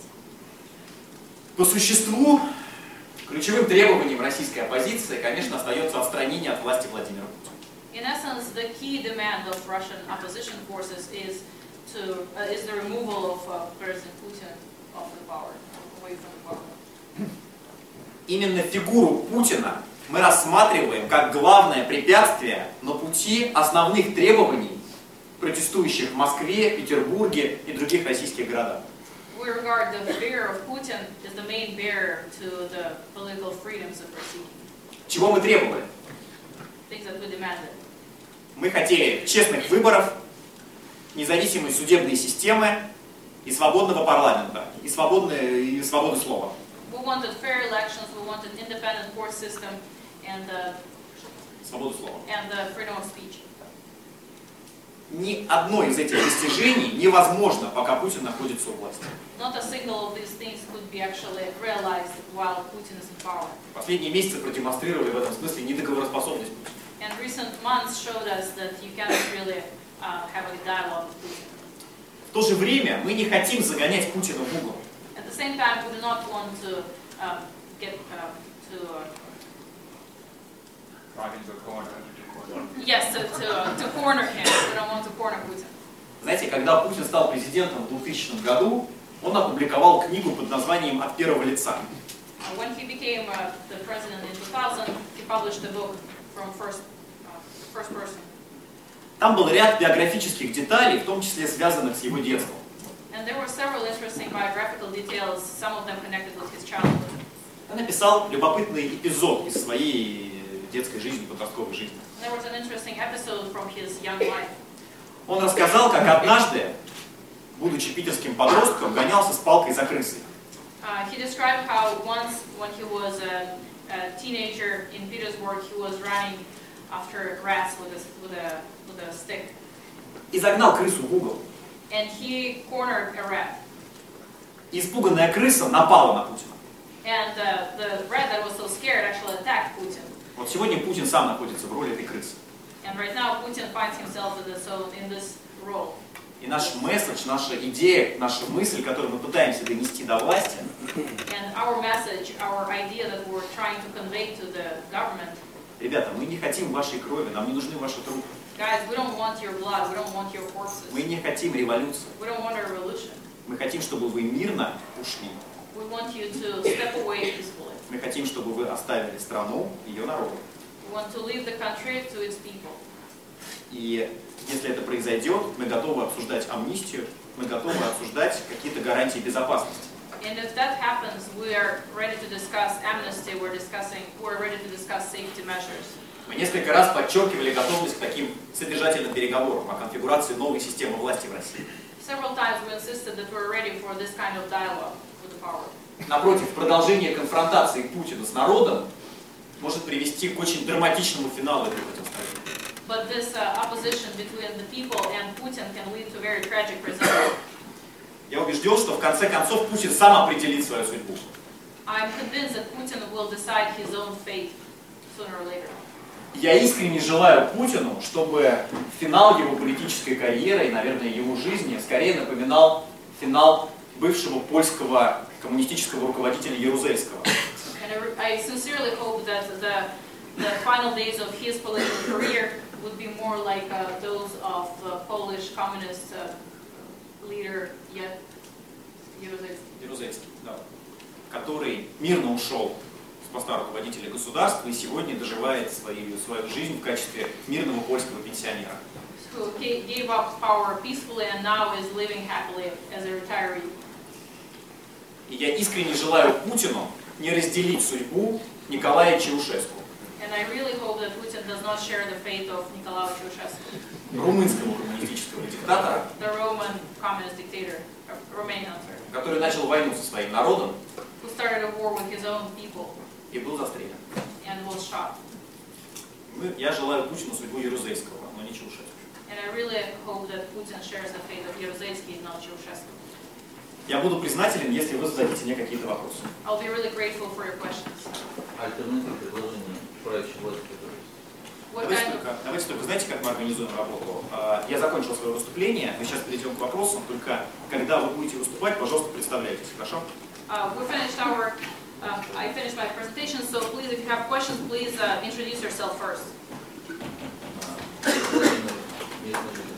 По существу, ключевым требованием российской оппозиции, конечно, остается отстранение от власти Владимира Путина. In essence, the key demand of Russian opposition forces is to uh, is the removal of uh, President Putin of the power, away from the power. Именно фигуру Путина мы рассматриваем как главное препятствие на пути основных требований протестующих в Москве, Петербурге и других российских городах. We regard the fear of Putin as the main barrier to the political freedoms that we're seeking. Чего мы требовали? Things that we demanded. Мы хотели честных выборов, независимой судебной системы и свободного парламента, и свободной, и свободы слова. We wanted fair elections, we wanted independent court system, and uh, Свободу слова. and uh, freedom of speech. Ни одно из этих достижений невозможно, пока Путин находится у власти. Not a single of these things could be actually realized while Putin is in power. Последние месяцы продемонстрировали в этом смысле недоговороспособность Путина. And recent months showed us that you cannot really uh, have a dialogue with Putin. В то же время мы не хотим загонять Путина в угол. At the same time, we do not want to um, get uh, to uh, yes to to, uh, to corner him. We don't want to corner Putin. Знаете, когда Путин стал президентом в двухтысячном году, он опубликовал книгу под названием «От первого лица». Uh, when he became uh, the president in two thousand, he published a book from first uh, first person. Там был ряд биографических деталей, в том числе связанных с его детством. And there were several interesting biographical details, some of them connected with his childhood. Он написал любопытный эпизод из своей детской жизни, подростковой жизни. There was an interesting episode from his young life. Он рассказал, как однажды, будучи питерским подростком, гонялся с палкой за крысой. Uh, he described how once, when he was a, a teenager in Petersburg, he was running after rats with a, with a, with a stick. И загнал крысу в угол. And he cornered a rat. И испуганная крыса напала на Путина. And uh, the rat that was so scared actually attacked Putin. Вот сегодня Путин сам находится в роли этой крысы. And right now Putin finds himself in this, so in this role. И наш месседж, наша идея, наша мысль, которую мы пытаемся донести до власти, And our message, our idea that we're trying to convey to the government, ребята, мы не хотим вашей крови, нам не нужны ваши трупы. guys, we don't want your blood, we don't want your corpses, Мы не хотим революции. we don't want a revolution. Мы хотим, чтобы вы мирно ушли. We want you to step away peacefully. Мы хотим, чтобы вы оставили страну, ее народ. We want to leave the country to its people. И если это произойдет, мы готовы обсуждать амнистию, мы готовы обсуждать какие-то гарантии безопасности. And if that happens, we are ready to discuss amnesty, we're discussing, we're ready to discuss safety measures. Мы несколько раз подчеркивали готовность к таким содержательным переговорам о конфигурации новой системы власти в России. Several times we insisted that we're ready for this kind of dialogue with the power. Напротив, продолжение конфронтации Путина с народом может привести к очень драматичному финалу этой противостояния. But this uh, opposition between the people and Putin can lead to very tragic results. Я убежден, что в конце концов Путин сам определит свою судьбу. I'm convinced that Putin will decide his own fate sooner or later. Я искренне желаю Путину, чтобы финал его политической карьеры и, наверное, его жизни скорее напоминал финал бывшего польского коммунистического руководителя Ярузельского. And I, I sincerely hope that the, the final days of his political career would be more like uh, those of the Polish communist uh, leader yet Ярузельский. Ярузельский, да, который мирно ушел с поста руководителя государства и сегодня доживает свою, свою жизнь в качестве мирного польского пенсионера. Who gave up power peacefully and now is living happily as a retiree. И я искренне желаю Путину не разделить судьбу Николая Чаушеску, And I really hope that Putin does not share the fate of Nicolae Ceausescu, румынского коммунистического диктатора, the Roman communist dictator, uh, Romanian, sorry, который начал войну со своим народом who started a war with his own people и был застрелен. and was shot. Мы- Я желаю Путину судьбу Ярузельского, но не Чаушеску. And I really hope that Putin shares the fate of Ярузельский and not Ceausescu. Я буду признателен, если вы зададите мне какие-то вопросы. I'll be really grateful for your questions. Альтернативные предложения правящей власти, которые есть. What Давайте kind of, только, давайте только, знаете, как мы организуем работу? А, Я закончил свое выступление, мы сейчас перейдем к вопросам, только когда вы будете выступать, пожалуйста, представляйтесь, хорошо? uh, we finished our, uh, I finished my presentation, so please, if you have questions, please uh, introduce yourself first. Местные жители.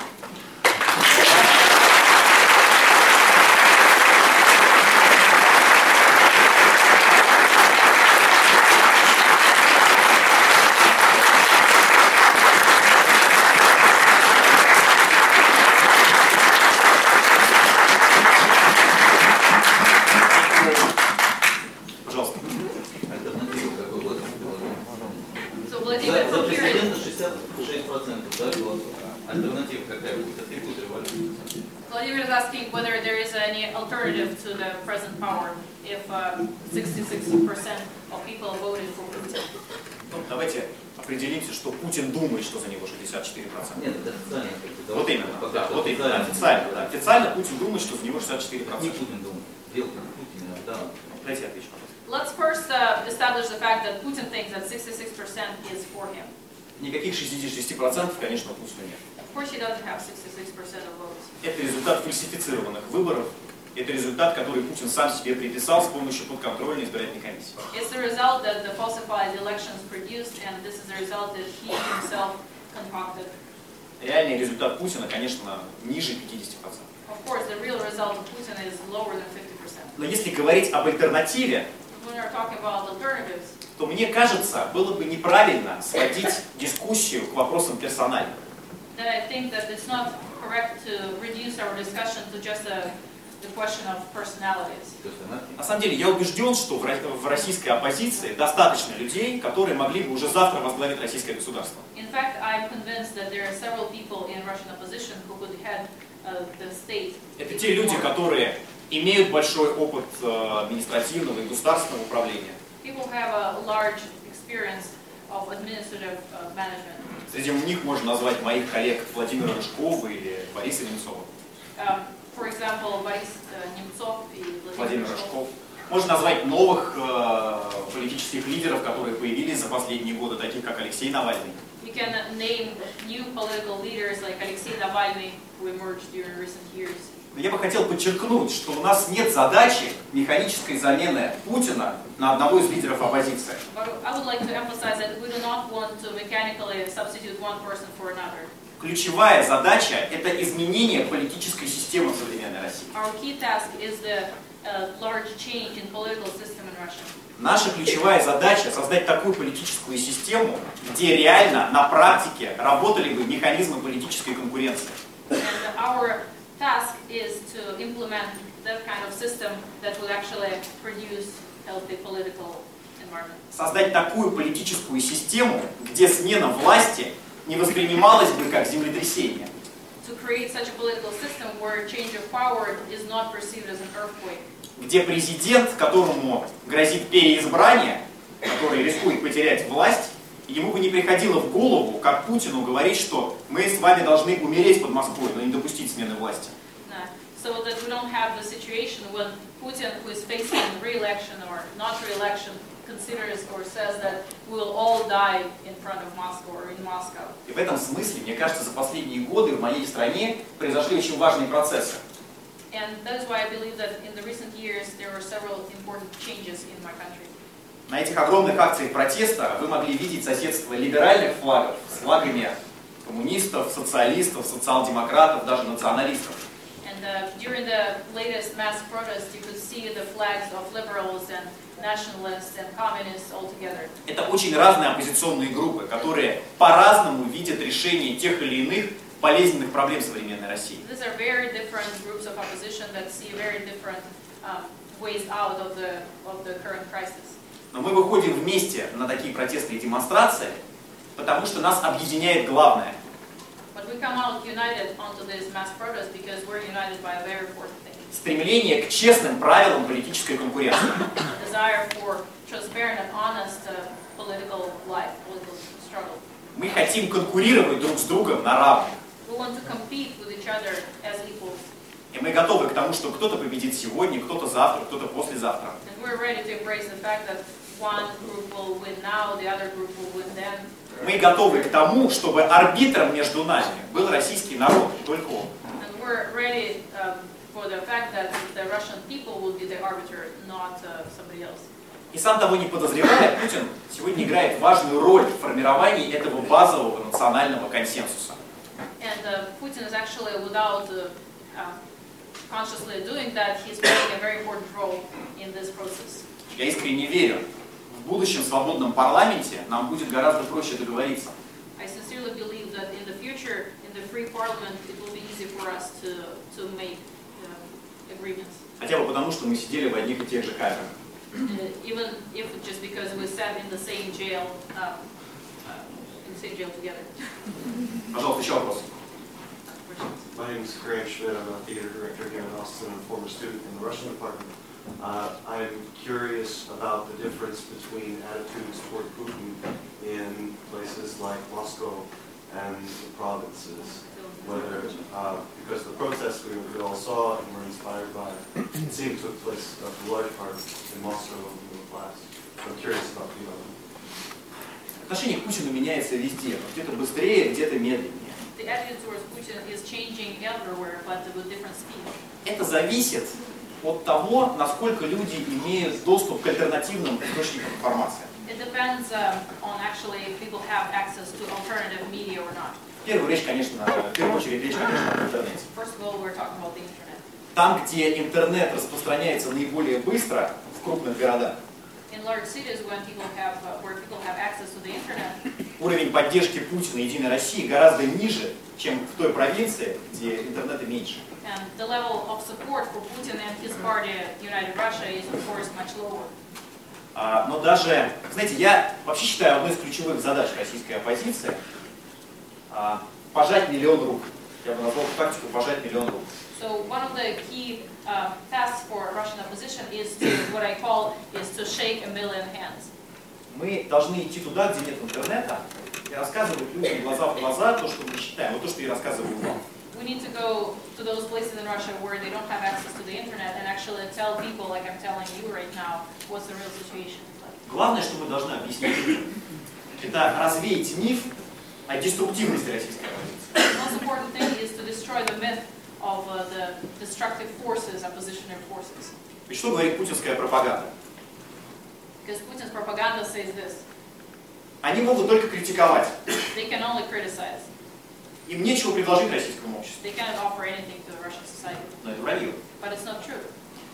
to the present power if sixty-six percent of people voted for Putin. Ну, давайте определимся, что Путин думает, что за него шестьдесят четыре процента. Нет, это официально. Вот именно, да, вот именно, официально, да. Официально Путин думает, что за него шестьдесят четыре Не процента. Путин думает. Дело не Путина, да. Дайте я отвечу, пожалуйста. Let's first uh, establish the fact that Putin thinks that sixty-six percent is for him. Никаких шестидесяти шести процентов, конечно, у Путина нет. Of course, he doesn't have sixty-six percent of votes. Это результат фальсифицированных выборов. Это результат, который Путин сам себе приписал с помощью подконтрольной избирательной комиссии. It's the result that the falsified elections produced, and this is the result that he himself concocted. Реальный результат Путина, конечно, ниже пятидесяти процентов. Of course, the real result of Putin is lower than fifty percent. Но если говорить об альтернативе, When we are talking about alternatives, то мне кажется, было бы неправильно сводить дискуссию к вопросам персональным. then I think that it's not correct to reduce our discussion to just a, the question of personalities. То есть она На самом деле, я убежден, что в ро- в российской оппозиции достаточно людей, которые могли бы уже завтра возглавить российское государство. In fact, I'm convinced that there are several people in Russian opposition who could head uh, the state. Это те люди, которые имеют большой опыт э, административного и государственного управления. People have a large experience of administrative uh, management. Среди них можно назвать моих коллег Владимира Рыжкова или Бориса Немцова. Um, for example, Boris uh, Nemtsov и Vladimir Владимир Rыжков. Рыжков. Можно назвать новых э, политических лидеров, которые появились за последние годы, таких как Алексей Навальный. You can name new political leaders like Alexei Navalny, who emerged during recent years. Но я бы хотел подчеркнуть, что у нас нет задачи механической замены Путина на одного из лидеров оппозиции. But I would like to emphasize that we do not want to mechanically substitute one person for another. Ключевая задача – это изменение политической системы в современной России. Our key task is the uh, large change in political system in Russia. Наша ключевая задача – создать такую политическую систему, где реально, на практике, работали бы механизмы политической конкуренции. And our task is to implement that kind of system that will actually produce healthy political environment. Создать такую политическую систему, где смена власти не воспринималась бы как землетрясение. To create such a political system where change of power is not perceived as an earthquake. Где президент, которому грозит переизбрание, который рискует потерять власть, ему бы не приходило в голову, как Путину, говорить, что мы с вами должны умереть под Москвой, но не допустить смены власти. Uh, so that we don't have the situation when Putin, who is facing re-election or not re-election, considers or says that we will all die in front of Moscow or in Moscow. И в этом смысле, мне кажется, за последние годы в моей стране произошли очень важные процессы. And that is why I believe that in the recent years there were several important changes in my country. На этих огромных акциях протеста вы могли видеть соседство либеральных флагов с флагами коммунистов, социалистов, социал-демократов, даже националистов. And uh, during the latest mass protest, you could see the flags of liberals and nationalists and communists all together. Это очень разные оппозиционные группы, которые по-разному видят решение тех или иных болезненных проблем современной России. These are very different groups of opposition that see very different um, ways out of the of the current crisis. Но мы выходим вместе на такие протестные демонстрации, потому что нас объединяет главное. But we come out united onto this mass protest because we're united by a very important thing. Стремление к честным правилам политической конкуренции. A desire for transparent and honest uh, political life, political struggle. Мы хотим конкурировать друг с другом на равных. We want to compete with each other as equals. И мы готовы к тому, что кто-то победит сегодня, кто-то завтра, кто-то послезавтра. And we're ready to embrace the fact that one group will win now, the other group will win then. Мы готовы к тому, чтобы арбитром между нами был российский народ, и только он. And we're ready um, for the fact that the Russian people will be the arbiter, not uh, somebody else. И сам того не подозревая, Путин сегодня играет важную роль в формировании этого базового национального консенсуса. And uh, Putin is actually, without uh, uh, consciously doing that, he's playing a very important role in this process. Я искренне верю, в будущем свободном парламенте нам будет гораздо проще договориться. I sincerely believe that in the future, in the free parliament, it will be easy for us to, to make uh, agreements. Хотя бы потому, что мы сидели в одних и тех же камерах. Uh, even if just because we sat in the same jail, uh, uh, in the same jail together. Пожалуйста, еще вопрос. Questions? My name is Graham Schmidt. I'm a theater director here in Austin and a former student in the Russian department. Uh, I'm curious about the difference between attitudes toward Putin in places like Moscow and the provinces. Whether, uh, because the protests we, we all saw and were inspired by, it seemed took place uh, for a large part in Moscow and the middle class. I'm curious about the other. Отношение к Путину меняется везде, где-то быстрее, где-то медленнее. The attitude towards Putin is changing everywhere, but with different speed. Это зависит от того, насколько люди имеют доступ к альтернативным источникам информации. It depends um, on actually if people have access to alternative media or not. В первую речь, конечно, в первую очередь речь, конечно, об интернете. First of all, we're talking about the internet. Там, где интернет распространяется наиболее быстро, в крупных городах, In large cities, when people have, uh, where people have access to the internet, уровень поддержки Путина и Единой России гораздо ниже, чем в той провинции, где интернета меньше. and the level of support for Putin and his party, United Russia, is of course much lower. А, но даже, знаете, я вообще считаю одной из ключевых задач российской оппозиции а, пожать миллион рук. Я бы назвал тактику пожать миллион рук. So one of the key uh, tasks for Russian opposition is to, what I call, is to shake a million hands. Мы должны идти туда, где нет интернета, и рассказывать людям глаза в глаза то, что мы считаем, вот то, что я рассказываю вам. We need to go to those places in Russia where they don't have access to the internet and actually tell people, like I'm telling you right now, what's the real situation like. Главное, что мы должны объяснить людям, это развеять миф о деструктивности российской оппозиции. The most important thing is to destroy the myth of uh, the destructive forces, oppositionary forces. Ведь что говорит путинская пропаганда? Because Putin's propaganda says this. Они могут только критиковать. They can only criticize. Им нечего предложить российскому обществу. They cannot offer anything to the Russian society. Но это вранье. But it's not true.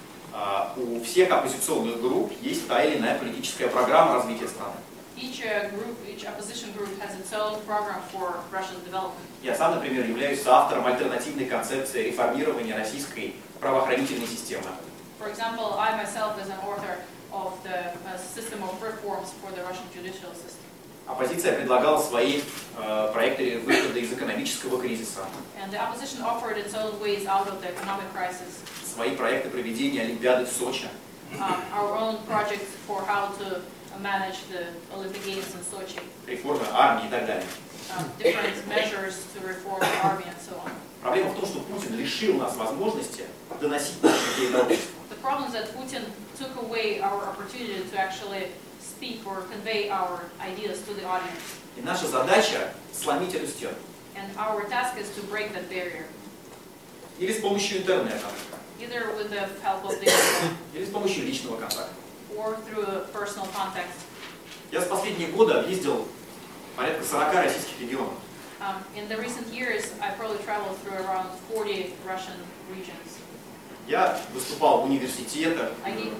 А, у всех оппозиционных групп есть та или иная политическая программа развития страны. Each uh, group, each opposition group has its own program for Russia's development. Я сам, например, являюсь автором альтернативной концепции реформирования российской правоохранительной системы. For example, I myself is an author of the uh, system of reforms for the Russian judicial system. Оппозиция предлагала свои э, проекты выхода из экономического кризиса, And the opposition offered its own ways out of the economic crisis, свои проекты проведения Олимпиады в Сочи, um, our own projects for how to manage the Olympic Games in Sochi, реформы армии и так далее. um, different measures to reform the army and so on. Проблема в том, что Путин лишил нас возможности доносить наши идеи до общества. The problem is that Putin took away our opportunity to actually speak or convey our ideas to the audience. И наша задача сломить эту стену. And our task is to break that barrier, Или с помощью интернета, either with the help of the internet или с помощью личного контакта. or through a personal contact. Я за последние годы объездил порядка сорока российских регионов. Um, in the recent years, I probably traveled through around forty Russian regions. Я выступал в университетах, I gave,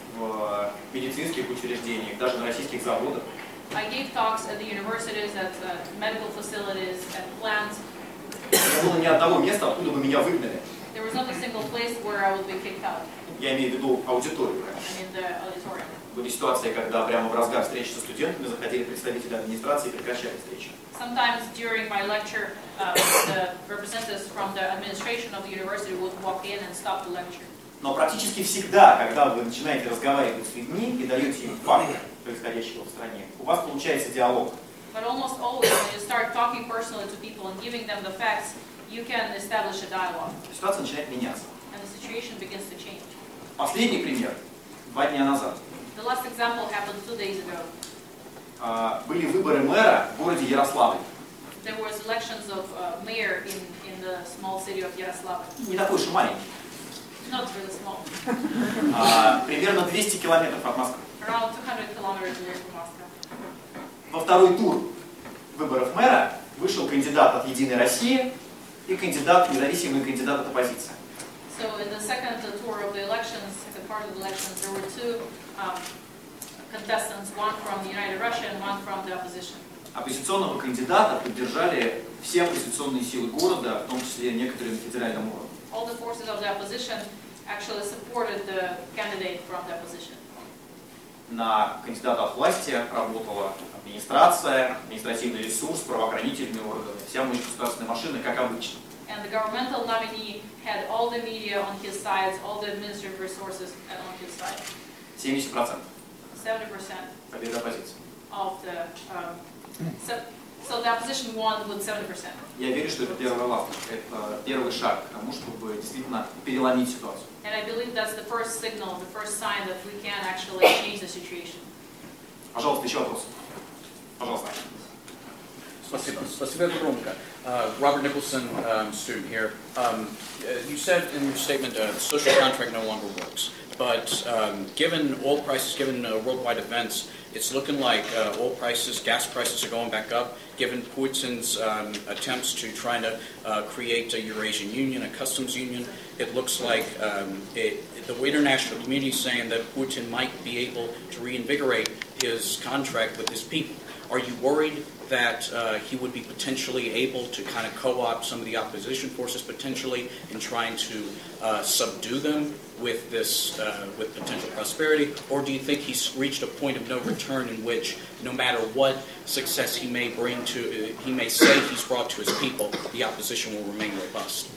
в медицинских учреждениях, даже на российских заводах. I gave talks at the universities, at uh, medical facilities, at plants. Не было ни одного места, откуда бы меня выгнали. There was not a single place where I would be kicked out. Я имею в виду аудиторию. I mean, the auditorium. Были ситуации, когда прямо в разгар встречи со студентами заходили представители администрации и прекращали встречи. Sometimes during my lecture, uh, the representatives from the administration of the university would walk in and stop the lecture. Но практически всегда, когда вы начинаете разговаривать с людьми и даете им факты происходящего в стране, у вас получается диалог. But almost always, when you start talking personally to people and giving them the facts, you can establish a dialogue, Ситуация начинает меняться. and the situation begins to change. Последний пример. Два дня назад. The last example happened two days ago. А, были выборы мэра в городе Ярославль. There was elections of uh, mayor in, in the small city of Yaroslavl. Не такой уж и маленький. Not really small. А, примерно двести километров от Москвы. Around two hundred kilometers away from Moscow. Во второй тур выборов мэра вышел кандидат от «Единой России» и кандидат, независимый кандидат от оппозиции. So in the second tour of the elections, second part of the elections, there were two um, contestants, one from the United Russia and one from the opposition. Оппозиционного кандидата поддержали все оппозиционные силы города, в том числе некоторые на федеральном уровне. All the forces of the opposition actually supported the candidate from the opposition. На кандидата от власти работала администрация, административный ресурс, правоохранительные органы, вся мощь государственной машины, как обычно. and the governmental nominee had all the media on his side, all the administrative resources on his side. семьдесят процентов. seventy percent Победа оппозиции. of the, um, so, so the opposition won with seventy percent. Я верю, что это первая лавка, это первый шаг к тому, чтобы действительно переломить ситуацию. And I believe that's the first signal, the first sign that we can actually change the situation. Пожалуйста, еще вопрос. Пожалуйста. Спасибо. Спасибо громко. Uh, Robert Nicholson, um, student here. Um, uh, you said in your statement uh, the social contract no longer works, but um, given oil prices, given uh, worldwide events, it's looking like uh, oil prices, gas prices are going back up. Given Putin's um, attempts to try to uh, create a Eurasian Union, a customs union, it looks like um, it, the international community is saying that Putin might be able to reinvigorate his contract with his people. Are you worried that uh, he would be potentially able to kind of co-opt some of the opposition forces potentially in trying to uh, subdue them with this, uh, with potential prosperity? Or do you think he's reached a point of no return in which no matter what success he may bring to, uh, he may say he's brought to his people, the opposition will remain robust?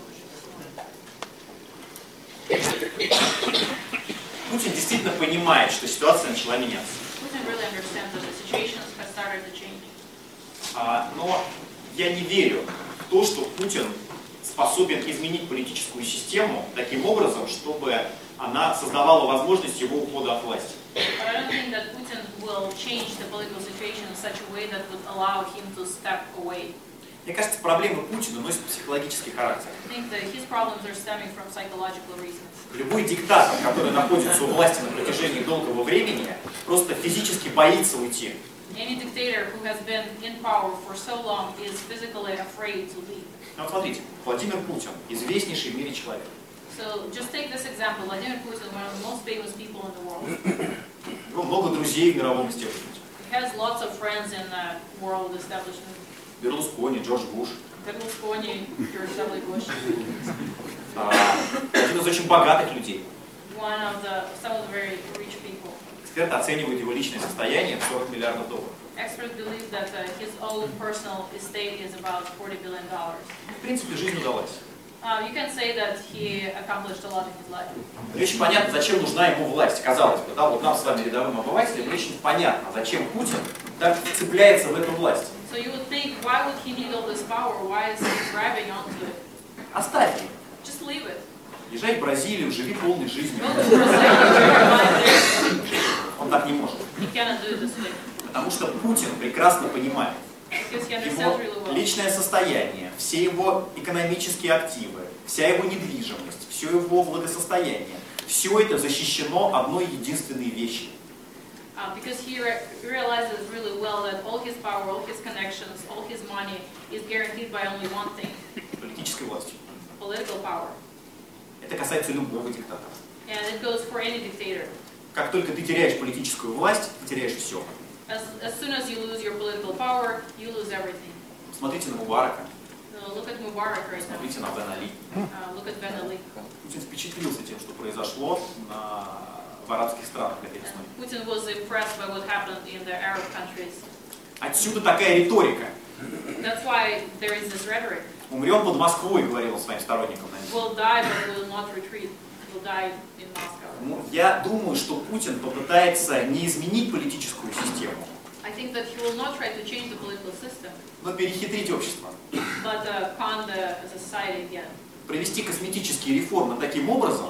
Путин действительно понимает, что ситуация начала меняться. Putin really understands that the situation has started to change. А, но я не верю в то, что Путин способен изменить политическую систему таким образом, чтобы она создавала возможность его ухода от власти. But I don't think that Putin will change the political situation in such a way that would allow him to step away. Мне кажется, проблемы Путина носят психологический характер. I think that his problems are stemming from psychological reasons. Любой диктатор, который находится у власти на протяжении долгого времени, просто физически боится уйти. Any dictator who has been in power for so long is physically afraid to leave. Ну, вот смотрите, Владимир Путин, известнейший в мире человек. So just take this example. Vladimir Putin, one of the most famous people in the world. У него много друзей в мировом истеблишменте. He has lots of friends in the world establishment. Берлускони, Джордж Буш. Berlusconi, George W. Bush. Один из очень богатых людей. One of the, some of the very rich people. Эксперты оценивают его личное состояние в сорок миллиардов долларов. Experts believe that uh, his own personal estate is about forty billion dollars. В принципе, жизнь удалась. Uh, you can say that he accomplished a lot in his life. Не очень понятно, зачем нужна ему власть. Казалось бы, да, вот нам с вами, рядовым обывателям, не очень понятно, зачем Путин так цепляется в эту власть. So you would think, why would he need all this power? Why is he grabbing onto it? Оставь его. Just leave it. Езжай в Бразилию, живи полной жизнью. Go to Brazil, enjoy your life there. Он так не может. He cannot do this thing. Потому что Путин прекрасно понимает, Because he его understands really well. личное состояние, все его экономические активы, вся его недвижимость, все его благосостояние, все это защищено одной единственной вещью. Uh, because he re realizes really well that all his power, all his connections, all his money is guaranteed by only one thing: Политической властью. political power. Это касается любого диктатора. And it goes for any dictator. Как только ты теряешь политическую власть, ты теряешь все. As, as soon as you lose your political power, you lose everything. Смотрите на Мубарака, So look at Mubarak right now. смотрите на Бен Али. Uh, look at Ben Ali. Путин впечатлился тем, что произошло на, в арабских странах этой весной. Putin was impressed by what happened in the Arab countries. Отсюда такая риторика. That's why there is this rhetoric. Умрем под Москвой, говорил он своим сторонникам. We'll die, but we'll not retreat. We'll die in Moscow. Ну, я думаю, что Путин попытается не изменить политическую систему, I think that he will not try to change the political system, но перехитрить общество. but uh, con the society again. Провести косметические реформы таким образом,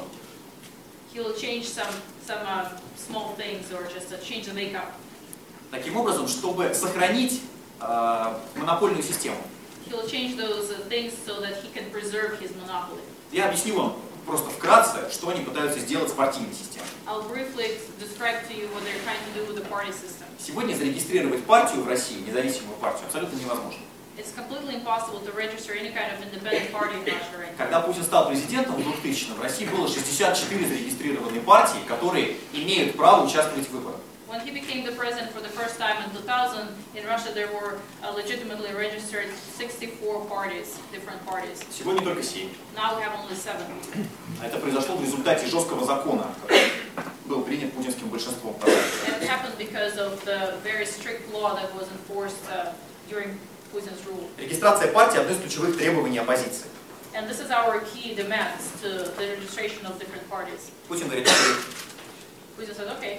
He will change some some uh, small things or just uh, change the makeup. таким образом, чтобы сохранить э, монопольную систему. He will change those uh, things so that he can preserve his monopoly. Я объясню вам просто вкратце, что они пытаются сделать с партийной системой. I'll briefly describe to you what they're trying to do with the party system. Сегодня зарегистрировать партию в России, независимую партию, абсолютно невозможно. It's completely impossible to register any kind of independent party in Russia right now. Когда Путин стал президентом в двухтысячном, в России было шестьдесят четыре зарегистрированные партии, которые имеют право участвовать в выборах. When he became the president for the first time in two thousand, in Russia there were uh, legitimately registered sixty-four parties, different parties. Сегодня только семь. Now we have only seven. А это произошло в результате жесткого закона, который был принят путинским большинством. And it happened because of the very strict law that was enforced uh, during Putin's rule. Регистрация партии – одно из ключевых требований оппозиции. And this is our key demands to the registration of different parties. Путин говорит, окей, Putin said, okay,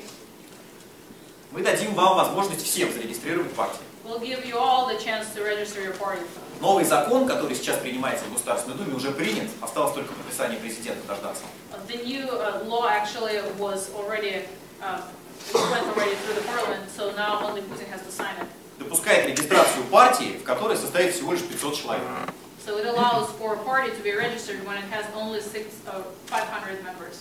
мы дадим вам возможность всем зарегистрировать партию. we'll give you all the chance to register your party. Новый закон, который сейчас принимается в Государственной Думе, уже принят, осталось только подписание президента дождаться. The new uh, law actually was already, uh, went already through the parliament, so now only Putin has to sign it. Допускает регистрацию партии, в которой состоит всего лишь пятьсот человек. So it allows for a party to be registered when it has only six, uh, five hundred members.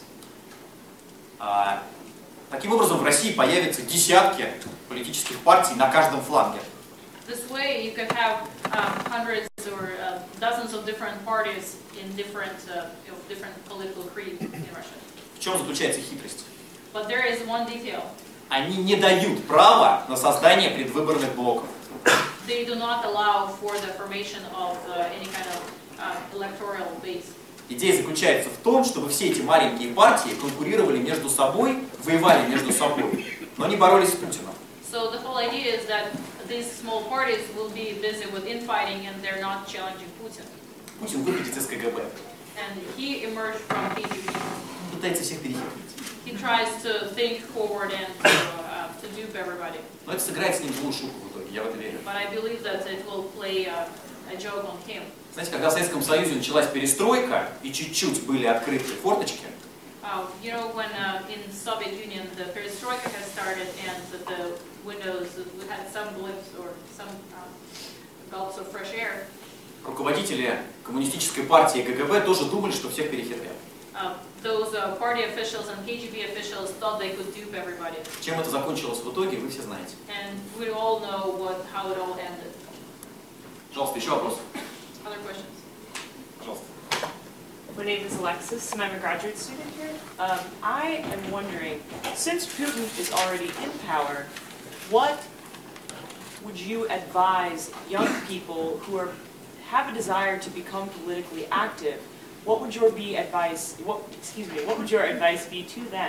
А, таким образом, в России появятся десятки политических партий на каждом фланге. This way you can have um, hundreds or uh, dozens of different parties in different, uh, you know, different political creed in Russia. В чем заключается хитрость? But there is one detail. Они не дают права на создание предвыборных блоков. They do not allow for the formation of uh, any kind of uh, electoral base. Идея заключается в том, чтобы все эти маленькие партии конкурировали между собой, воевали между собой, но не боролись с Путиным. So the whole idea is that these small parties will be busy with infighting and they're not challenging Putin. Путин выходит из КГБ. And he emerged from K G B. Он пытается всех перехитрить. He tries to think forward and to, uh, to dupe everybody. Но это сыграет с ним злую шутку в итоге, я в это верю. But I believe that it will play uh, a joke on him. Знаете, когда в Советском Союзе началась перестройка и чуть-чуть были открыты форточки, Uh, you know, when uh, in Soviet Union the perestroika has started and the, the windows, we had some blips or some uh, gulps of fresh air. руководители коммунистической партии КГБ тоже думали, что всех перехитрят. Uh, those uh, party officials and K G B officials thought they could dupe everybody. Чем это закончилось в итоге, вы все знаете. And we all know what, how it all ended. Пожалуйста, еще вопрос. Other questions? Пожалуйста. My name is Alexis, and I'm a graduate student here. Um, I am wondering, since Putin is already in power, what would you advise young people who are, have a desire to become politically active? What would your be advice? What, excuse me. What would your advice be to them?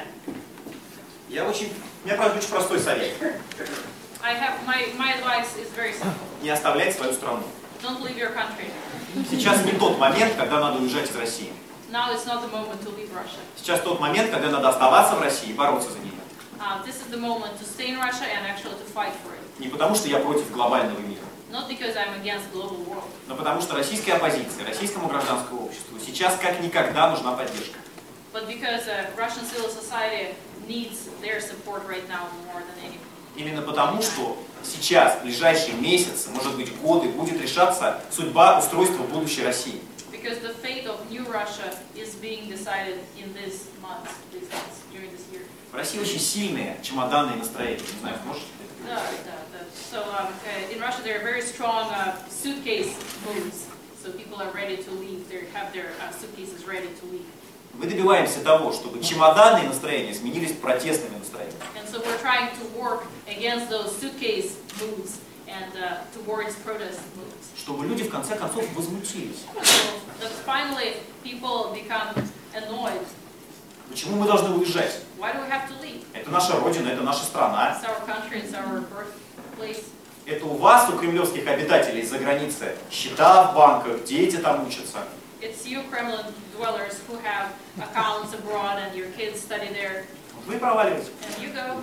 Я очень, у меня, правда, очень простой совет. I have my my advice is very simple. Не оставляйте свою страну. Don't leave your country. Сейчас не тот момент, когда надо уезжать из России. Now is not the moment to leave Russia. Сейчас тот момент, когда надо оставаться в России и бороться за нее. Uh, this is the moment to stay in Russia and actually to fight for it. Не потому, что я против глобального мира, Not because I'm against global world, но потому, что российской оппозиции, российскому гражданскому обществу сейчас как никогда нужна поддержка. but because uh, Russian civil society needs their support right now more than anything. Именно потому, что сейчас, в ближайшие месяцы, может быть годы, будет решаться судьба устройства будущей России. Because the fate of new Russia is being decided in these months, these months, during this year. В России очень сильные чемоданные настроения. Не знаю, можете? Да, да, да. So um, uh, in Russia there are very strong uh, suitcase moves. So people are ready to leave. They have their uh, suitcases ready to leave. Мы добиваемся того, чтобы чемоданные настроения сменились протестными настроениями. And so we're trying to work against those suitcase moves and uh, towards protest moves. Чтобы люди в конце концов возмутились. So that finally people become annoyed. Почему мы должны уезжать? Why do we have to leave? Это наша родина, это наша страна. It's our country, it's our birthplace. Это у вас, у кремлевских обитателей из-за границы, счета в банках, дети там учатся. It's you Kremlin dwellers who have accounts abroad and your kids study there. Вы проваливаете. And you go.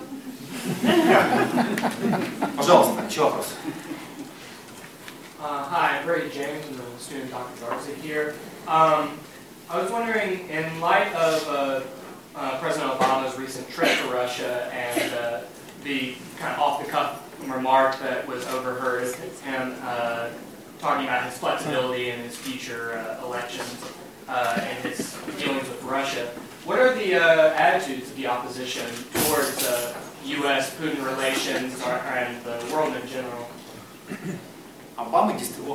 Пожалуйста, еще вопрос. Uh, hi, I'm Brady James. I'm a student at Doctor Garza here. Um, I was wondering, in light of uh, uh, President Obama's recent trip to Russia and uh, the kind of off-the-cuff remark that was overheard of him uh, talking about his flexibility in his future uh, elections uh, and his dealings with Russia, what are the uh, attitudes of the opposition towards uh, U S Putin relations or, and the world in general? Обама,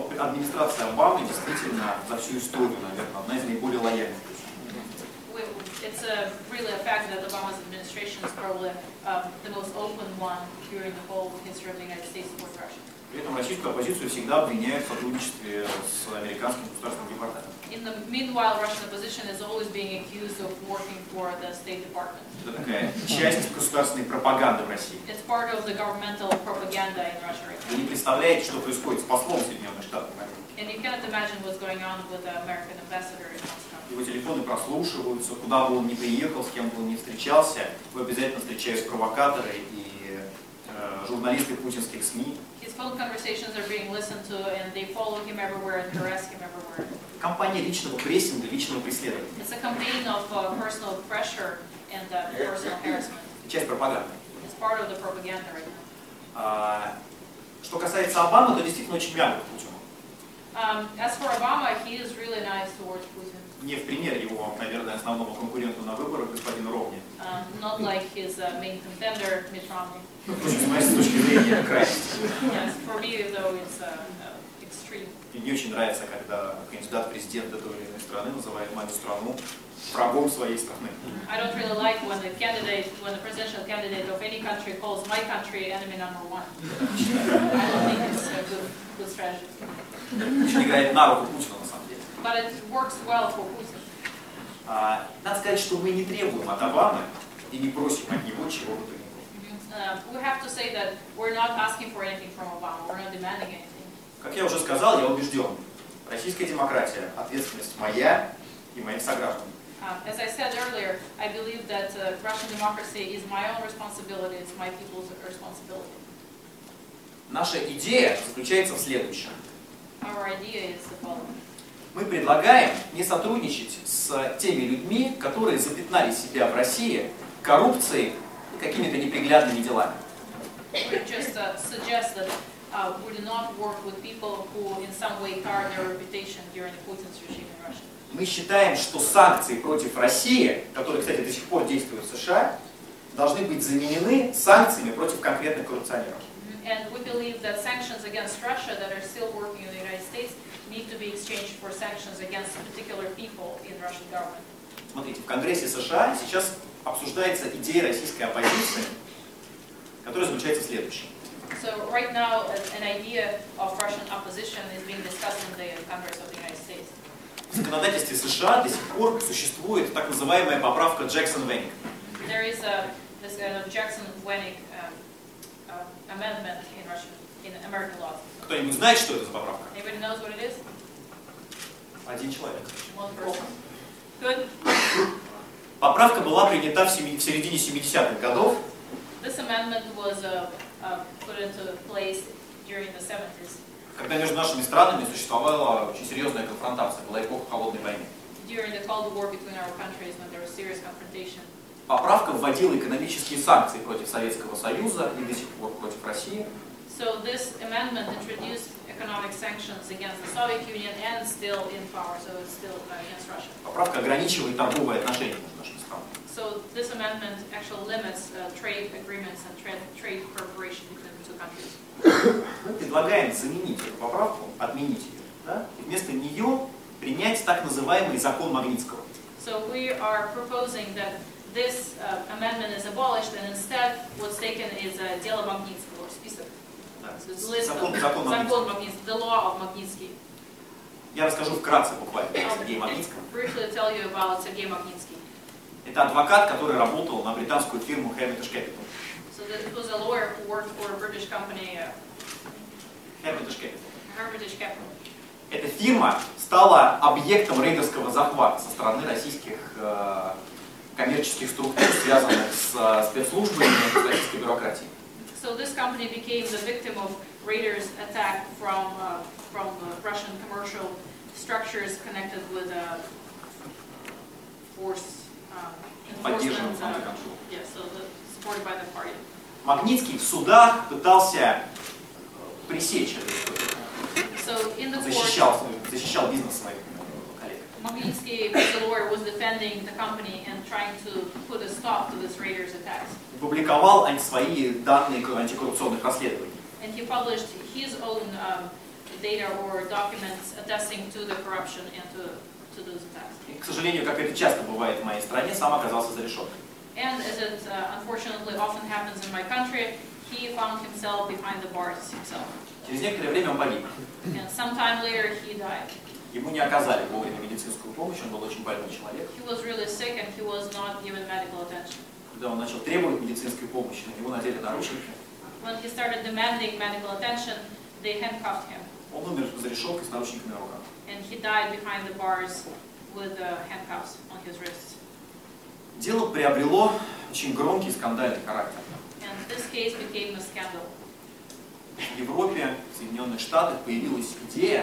администрация Обамы действительно за всю историю, наверное, одна из наиболее лояльных. Wait, it's a, really a fact that Obama's administration is probably um, the most open one during the whole history of the United States towards Russia. При этом российскую оппозицию всегда обвиняют в сотрудничестве с американским государственным департаментом. In the meanwhile, Russian opposition is always being accused of working for the State Department. Это такая часть государственной пропаганды в России. It's part of the governmental propaganda in Russia right Вы now. не представляете, что происходит с послом Соединенных Штатов Америки. And you cannot imagine what's going on with the American ambassador in Moscow. Его телефоны прослушиваются, куда бы он ни приехал, с кем бы он ни встречался, вы обязательно встречаются провокаторы и э, журналисты путинских СМИ. His phone conversations are being listened to, and they follow him everywhere and harass him everywhere. Кампания личного прессинга, личного преследования. It's a campaign of uh, personal pressure and uh, personal harassment. Часть пропаганды. It's part of the propaganda right now. А, что касается Обамы, то действительно очень мягко к Путину. Um, as for Obama, he is really nice towards Putin. Не в пример его, наверное, основному конкуренту на выборах, господину Ровни. Um, not like his uh, main contender, Mitt Romney. Впрочем, с моей точки зрения, крайность. Yes, for me, though, it's uh, uh, extreme. Мне не очень нравится, когда кандидат в президенты той или иной страны называет мою страну врагом своей страны. I don't really like when the candidate, when the presidential candidate of any country calls my country enemy number one. I don't think it's a good, good strategy. Очень играет на руку Путина, на самом деле. But it works well for Putin. А, надо сказать, что мы не требуем от Обамы и не просим от него чего бы то ни было. Uh, we have to say that we're not asking for anything from Obama. We're not demanding anything. Как я уже сказал, я убежден, российская демократия, ответственность моя и моих сограждан. Um, as I said earlier, I believe that uh, Russian democracy is my own responsibility. It's my people's responsibility. Наша идея заключается в следующем. Our idea is the following. Мы предлагаем не сотрудничать с теми людьми, которые запятнали себя в России коррупцией и какими-то неприглядными делами. We just uh, suggest that uh, we do not work with people who in some way tarred their reputation during Putin's regime in Russia. Мы считаем, что санкции против России, которые, кстати, до сих пор действуют в США, должны быть заменены санкциями против конкретных коррупционеров. And we believe that sanctions against Russia that are still working in the United States need to be exchanged for sanctions against particular people in Russian government. Смотрите, в Конгрессе США сейчас обсуждается идея российской оппозиции, которая заключается в следующем. So right now, an idea of Russian opposition is being discussed in the Congress of the United States. В законодательстве США до сих пор существует так называемая поправка Джексон-Венник. There is a this kind of Jackson-Wennick um, uh, amendment in Russian, in American law. Кто-нибудь знает, что это за поправка? Anybody knows what it is? Один человек. One person. Good. Поправка была принята в, семи, в середине семидесятых годов. This amendment was uh, uh, put into place during the seventies. Когда между нашими странами существовала очень серьезная конфронтация, была эпоха холодной войны. During the Cold War between our countries, when there was serious confrontation. Поправка вводила экономические санкции против Советского Союза и до сих пор против России. So this amendment introduced economic sanctions against the Soviet Union and still in power, so it's still against Russia. Поправка ограничивает торговые отношения между нашими странами. So this amendment actually limits uh, trade agreements and trade, trade cooperation between the two countries. Мы предлагаем заменить эту поправку, отменить ее, да? И вместо нее принять так называемый закон Магнитского. So we are proposing that this uh, amendment is abolished, and instead what's taken is uh, дело Магнитского, or список. So it's list Закон, of, закон закон Магнитского. Магнитский, the law of Magnitsky. Я расскажу вкратце буквально о I'll Сергее Магнитском. briefly tell you about Sergei Magnitsky. Это адвокат, который работал на британскую фирму Hermitage Capital. So this was a lawyer who worked for a British company, uh, Hermitage Capital. Hermitage Capital. Эта фирма стала объектом рейдерского захвата со стороны российских э, коммерческих структур, связанных с э, спецслужбами и российской бюрократией. So this company became the victim of raiders' attack from uh, from uh, Russian commercial structures connected with uh, force uh, Поддерживаем enforcement. Uh, контроль. yeah, so the, supported by the party. Магнитский в судах пытался пресечь это. So in the court, Защищал, защищал бизнес своих коллег. Magnitsky, as a lawyer, was defending the company and trying to put a stop to this raiders' attacks. Публиковал свои данные антикоррупционных расследований. And he published his own um, data or documents attesting to the corruption and to, to to those attacks. И, к сожалению, как это часто бывает в моей стране, сам оказался за решеткой. And as it uh, unfortunately often happens in my country, he found himself behind the bars himself. Через некоторое время он погиб. And sometime later he died. Ему не оказали вовремя медицинскую помощь, он был очень больной человек. He was really sick and he was not given medical attention. Когда он начал требовать медицинской помощи, на него надели наручники. When he started demanding medical attention, they handcuffed him. Он умер за решеткой с наручниками на руках. And he died behind the bars with uh, handcuffs on his wrists. Дело приобрело очень громкий скандальный характер. And this case became a scandal. В Европе, в Соединенных Штатах появилась идея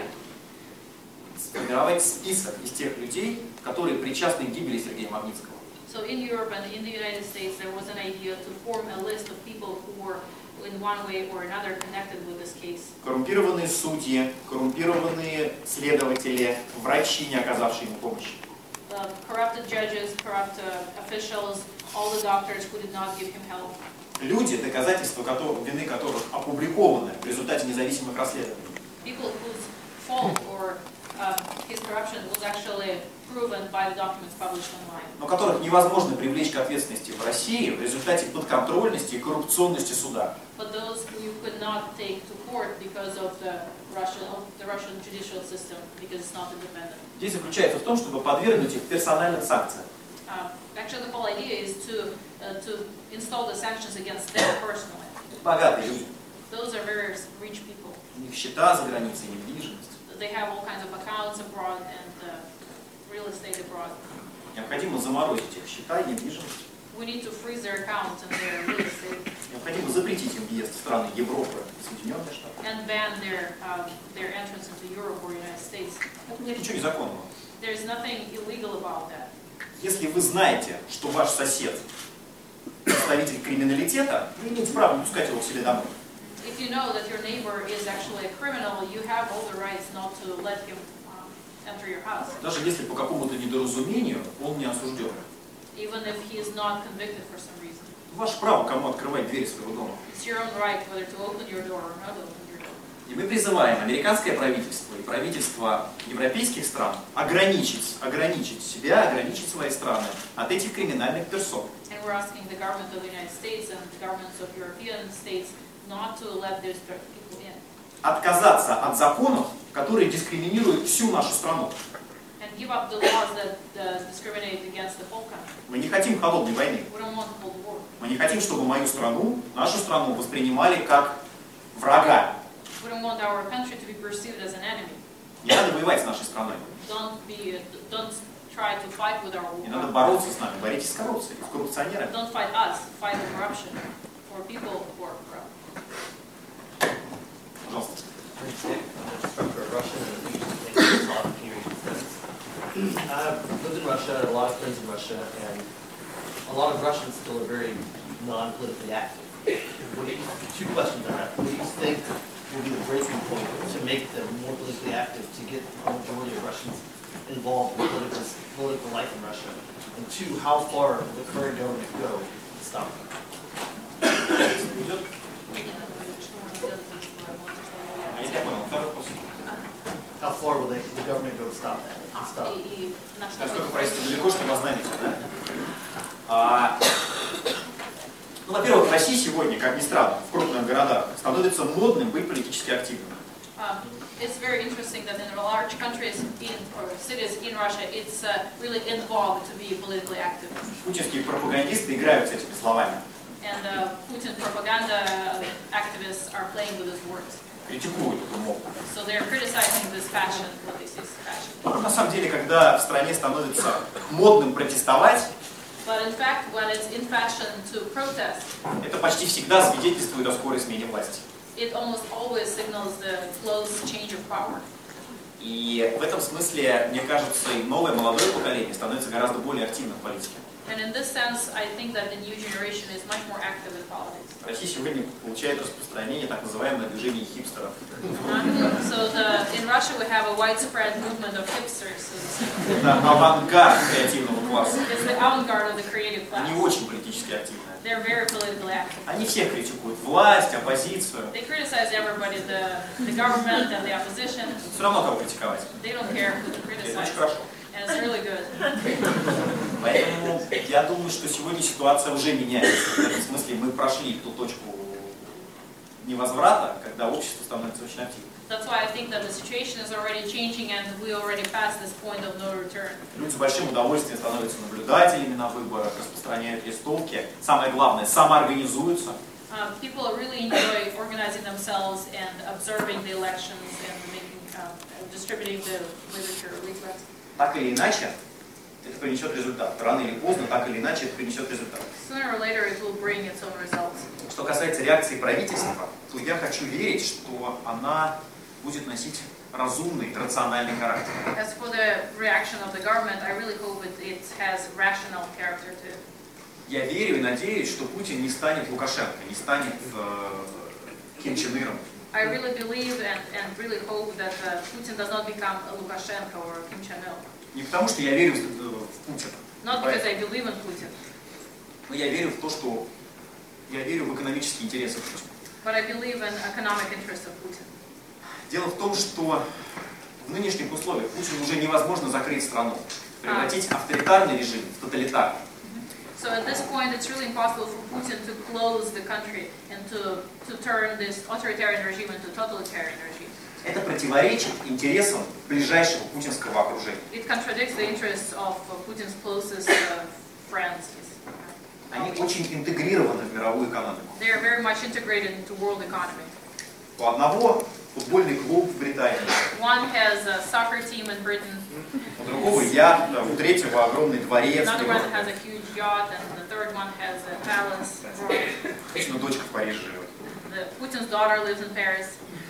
сформировать список из тех людей, которые причастны к гибели Сергея Магнитского. So in Europe and in the United States, there was an idea to form a list of people who were in one way or another connected with this case. Коррумпированные судьи, коррумпированные следователи, врачи, не оказавшие ему помощи. Uh, corrupted judges, corrupt uh, officials, all the doctors who did not give him help. Люди, доказательства которых, вины которых опубликованы в результате независимых расследований. People whose fault or uh, his corruption was actually proven by the documents published online. Но которых невозможно привлечь к ответственности в России в результате подконтрольности и коррупционности суда. But those who you could not take to court because of the Russian, of the Russian judicial system, because it's not independent. Здесь заключается в том, чтобы подвергнуть их персональным санкциям. Uh, actually, the whole idea is to uh, to install the sanctions against them personally. Богатые люди. Those are very rich people. У них счета за границей, недвижимость. They have all kinds of accounts abroad and uh, real estate abroad. Необходимо заморозить их счета и недвижимость. We need to freeze their accounts and their real estate. Необходимо запретить им въезд в страны Европы и Соединенных Штатов. And ban their um, their entrance into Europe or United States. Нет ничего незаконного. There is nothing illegal about that. Если вы знаете, что ваш сосед представитель криминалитета, вы имеете право не пускать его к себе домой. If you know that your neighbor is actually a criminal, you have all the rights not to let him um, enter your house. Даже если по какому-то недоразумению он не осужден. Even if he is not convicted for some reason. Ваше право, кому открывать двери своего дома. It's your own right whether to open your door or not open your door. И мы призываем американское правительство и правительство европейских стран ограничить, ограничить себя, ограничить свои страны от этих криминальных персон. And we're asking the government of the United States and the governments of European states not to let these people in. Отказаться от законов, которые дискриминируют всю нашу страну. And give up the laws that uh, discriminate against the whole country. Мы не хотим холодной войны. We don't want Cold War. Мы не хотим, чтобы мою страну, нашу страну воспринимали как врага. We don't want our country to be perceived as an enemy. Не надо воевать с нашей страной. Don't be, don't try to fight with our Не надо war. бороться с нами. Боритесь с коррупцией, с коррупционерами. Don't fight us. Fight the corruption for people who are corrupt. Пожалуйста. For Russian and the East, a lot of Canadian friends. I've lived in Russia, a lot of friends in Russia, and a lot of Russians still are very non-politically active. What do you, two questions on that. What do you think will be the breaking point to make them more politically active, to get the majority of Russians involved in political, political life in Russia? And two, how far will the current government go to stop them? Я понял. Второй вопрос. How far will they, the government go to stop that? To stop? И- и на что Насколько, мы- простите, далеко, что вас знаете, да? А, ну, во-первых, в России сегодня, как ни странно, в крупных городах становится модным быть политически активным. Um, It's very interesting that in large countries in, or cities in Russia, it's uh, really in vogue to be politically active. Путинские пропагандисты играют с этими словами, And uh, Putin propaganda activists are playing with these words. критикуют эту моду. So they're criticizing this fashion, what this is fashion. Но на самом деле, когда в стране становится модным протестовать, But in fact, when it's in fashion to protest, это почти всегда свидетельствует о скорой смене власти. it almost always signals the close change of power. И в этом смысле, мне кажется, и новое молодое поколение становится гораздо более активным в политике. And in this sense, I think that the new generation is much more active in politics. Россия сегодня получает распространение так называемое движение хипстеров. Uh, so the, in Russia, we have a widespread movement of hipsters. So to say. Это авангард креативного класса. It's the avant-garde of the creative class. Они очень политически активны. They're very politically active. Они всех критикуют. Власть, оппозицию. They criticize everybody, the, the government and the opposition. Все равно кого критиковать. They don't care who to Это criticize. очень хорошо. And is really good. Поэтому я думаю, что сегодня ситуация уже меняется. В этом смысле мы прошли ту точку невозврата, когда общество становится очень активным. That's why I think that the situation is already changing and we already passed this point of no return. Люди с большим удовольствием становятся наблюдателями на выборах, распространяют листовки. Самое главное, самоорганизуются. Uh, people really enjoy organizing themselves and observing the elections and making, uh, distributing the literature leaflets. Так или иначе, это принесет результат. Рано или поздно, так или иначе, это принесет результат. Sooner or later it will bring its own results. Что касается реакции правительства, то я хочу верить, что она будет носить разумный, рациональный характер. As for the reaction of the government, I really hope it, it has rational character to it. Я верю и надеюсь, что Путин не станет Лукашенко, не станет э, Ким Чен Иром. I really believe and, and really hope that uh, Putin does not become a Lukashenko or Kim Jong-il. Не потому, что я верю в, в Путина, Not because I believe in Putin, но я верю в то, что я верю в экономические интересы Путина. but I believe in economic interests of Putin. Дело в том, что в нынешних условиях Путину уже невозможно закрыть страну, превратить авторитарный режим в тоталитарный. So at this point, it's really impossible for Putin to close the country and to, to turn this authoritarian regime into totalitarian regime. Это противоречит интересам ближайшего путинского окружения. It contradicts the interests of uh, Putin's closest uh, friends. Они очень интегрированы в мировую экономику. They are very much integrated into world economy. У одного футбольный клуб в Британии, One has a soccer team in Britain, у другого яхт, у третьего огромный дворец. another one has a huge yacht, and the third one has a palace abroad. Путина дочка в Париже живет. The Putin's daughter lives in Paris.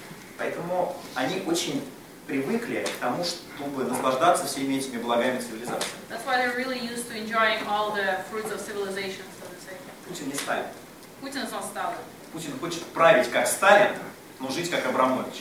Поэтому они очень привыкли к тому, чтобы наслаждаться всеми этими благами цивилизации. That's why they're really used to enjoying all the fruits of civilization, so to say. Путин не Сталин. Putin is not Stalin. Путин хочет править как Сталин, но жить как Абрамович.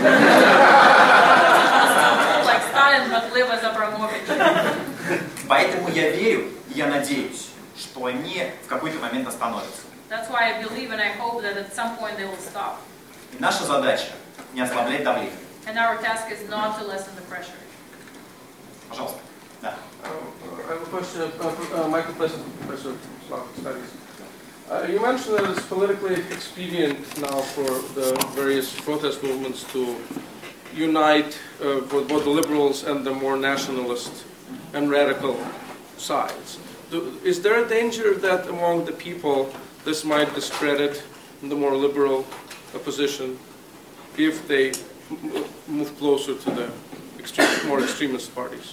Like Stalin, but live as Abramovich. Поэтому я верю и я надеюсь, что они в какой-то момент остановятся. That's why I believe and I hope that at some point they will stop. И наша задача не ослаблять давление. And our task is not to lessen the pressure. Пожалуйста. Да. Uh, I have a question. Uh, uh, Michael Pleasant, Professor of Slavic Studies. Uh, you mentioned that it's politically expedient now for the various protest movements to unite uh, both the liberals and the more nationalist and radical sides. Do, is there a danger that among the people this might discredit the more liberal opposition if they m move closer to the extreme, more extremist parties?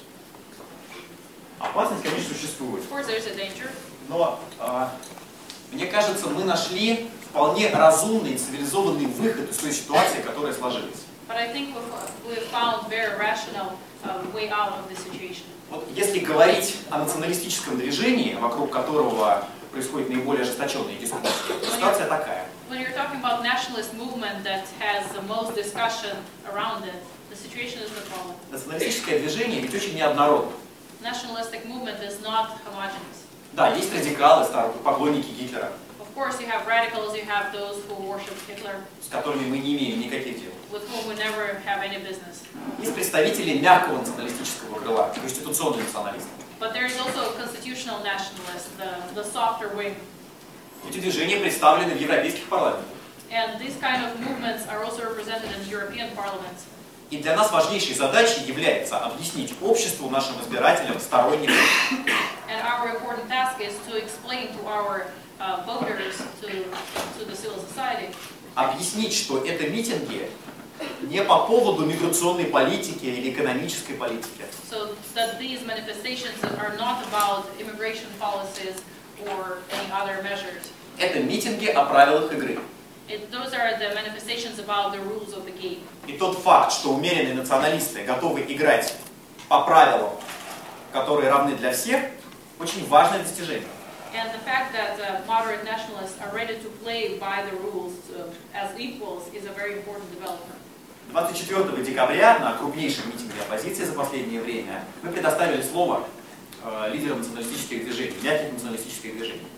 Опасность, конечно, существует. Of course, there's a danger. Но э, мне кажется, мы нашли вполне разумный и цивилизованный выход из той ситуации, которая сложилась. But I think we've, we've found very rational uh, way out of this situation. Вот если говорить о националистическом движении, вокруг которого происходит наиболее ожесточенная дискуссия, ситуация такая. When you're talking about nationalist movement that has the most discussion around it, the situation is the following. Националистическое движение ведь очень неоднородно. Nationalistic movement is not homogeneous. Да, есть радикалы, старые поклонники Гитлера, Of course, you have radicals, you have those who worship Hitler, с которыми мы не имеем никаких дел. with whom we never have any business. Есть представители мягкого националистического крыла, конституционные националисты. But there is also a constitutional nationalist, the, the softer wing. Эти движения представлены в европейских парламентах. And these kind of movements are also represented in European parliaments. И для нас важнейшей задачей является объяснить обществу, нашим избирателям, сторонникам, And our important task is to explain to our uh, voters, to, to the civil society, объяснить, что это митинги не по поводу миграционной политики или экономической политики. so that these manifestations are not about immigration policies or any other measures. Это митинги о правилах игры. It, those are the manifestations about the rules of the game. И тот факт, что умеренные националисты готовы играть по правилам, которые равны для всех, очень важное достижение. And the fact that uh, moderate nationalists are ready to play by the rules uh, as equals is a very important development. двадцать четвёртого декабря на крупнейшем митинге оппозиции за последнее время мы предоставили слово э, лидерам националистических движений, мягких националистических движений.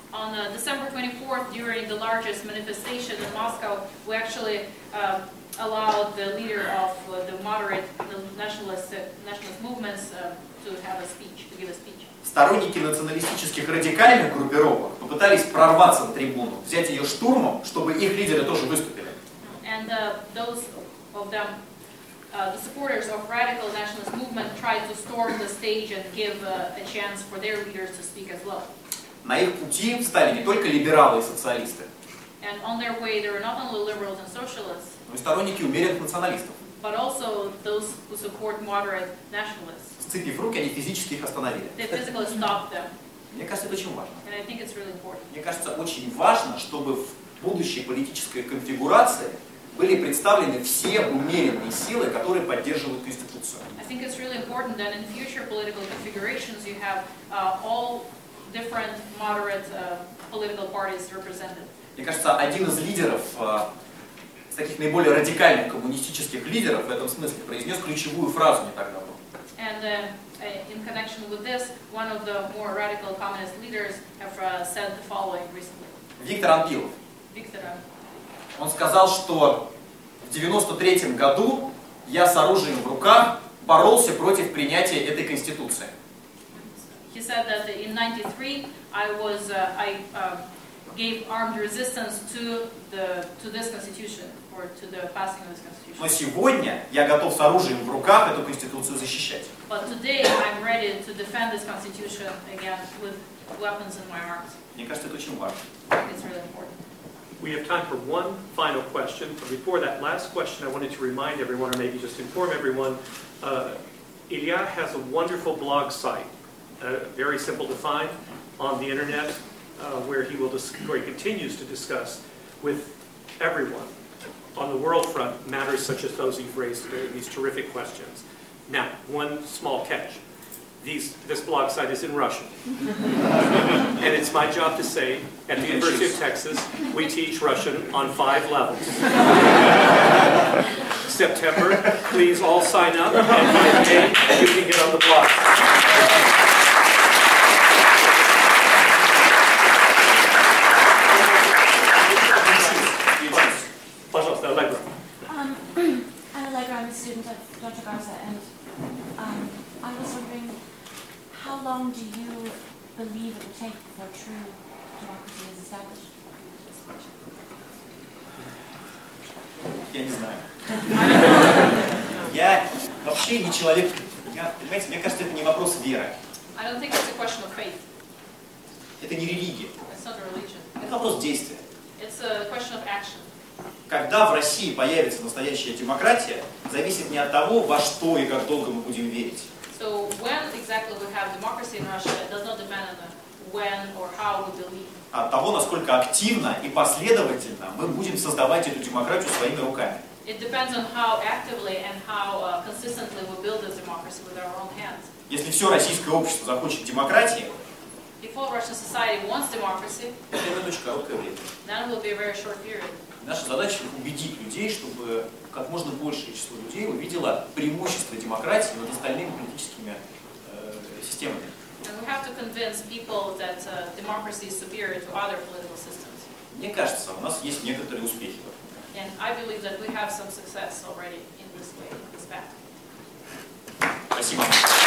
On uh, December twenty-fourth, during the largest manifestation in Moscow, we actually uh, allowed the leader of uh, the moderate the nationalist, uh, nationalist movements uh, to have a speech, to give a speech. Сторонники националистических радикальных группировок попытались прорваться на трибуну, взять ее штурмом, чтобы их лидеры тоже выступили. And uh, those of them, uh, the supporters of radical nationalist movement, tried to storm the stage and give uh, a chance for their leaders to speak as well. На их пути встали не только либералы и социалисты, And on their way, there were not only liberals and socialists, но и сторонники умеренных националистов. but also those who support moderate nationalists. Сцепив руки, они физически их остановили. They physically stopped them, Мне кажется, это очень важно. and I think it's really important. Мне кажется, очень важно, чтобы в будущей политической конфигурации были представлены все умеренные силы, которые поддерживают Конституцию. I think it's really important that in future political configurations you have uh, all different moderate uh, political parties represented. Мне кажется, один из лидеров, из таких наиболее радикальных коммунистических лидеров в этом смысле произнес ключевую фразу не так давно. And uh, in connection with this, one of the more radical communist leaders have uh, said the following recently. Виктор Анпилов. Victor, Он сказал, что в девяносто третьем году я с оружием в руках боролся против принятия этой Конституции. he said that in ninety-three I was uh, I uh, gave armed resistance to the to this constitution or to the passing of this constitution. Но сегодня я готов с оружием в руках эту Конституцию защищать. But today I'm ready to defend this constitution again with weapons in my arms. Мне кажется, это очень важно. It's really important. We have time for one final question. But before that last question, I wanted to remind everyone, or maybe just inform everyone, uh, Ilya has a wonderful blog site, uh, very simple to find on the internet, uh, where he will where he continues to discuss with everyone on the world front matters such as those you've raised today, these terrific questions. Now, one small catch. These, this blog site is in Russian. And it's my job to say, at the University of Texas, we teach Russian on five levels. September, please all sign up, and by May, you can get on the blog. Пожалуйста, Allegra. Um, I'm Allegra, I'm a student at Doctor Garza, and um, I was wondering, how long do you believe it will take before true democracy is established? Я не знаю. Я вообще не человек, я, понимаете, мне кажется, это не вопрос веры. I don't think it's a question of faith. Это не религия. It's not a religion. Это вопрос действия. It's a question of action. Когда в России появится настоящая демократия, зависит не от того, во что и как долго мы будем верить. So when exactly we have democracy in Russia, it does not depend on the when or how we believe. А от того, насколько активно и последовательно мы будем создавать эту демократию своими руками. It depends on how actively and how uh, consistently we build this democracy with our own hands. Если все российское общество захочет демократии, If all Russian society wants democracy, это будет очень короткое время. then it will be a very short period. Наша задача убедить людей, чтобы как можно большее число людей увидело преимущество демократии над остальными политическими э, системами. And we have to convince people that uh, democracy is superior to other political systems. Мне кажется, у нас есть некоторые успехи. And I believe that we have some success already in this way, in this path. Спасибо.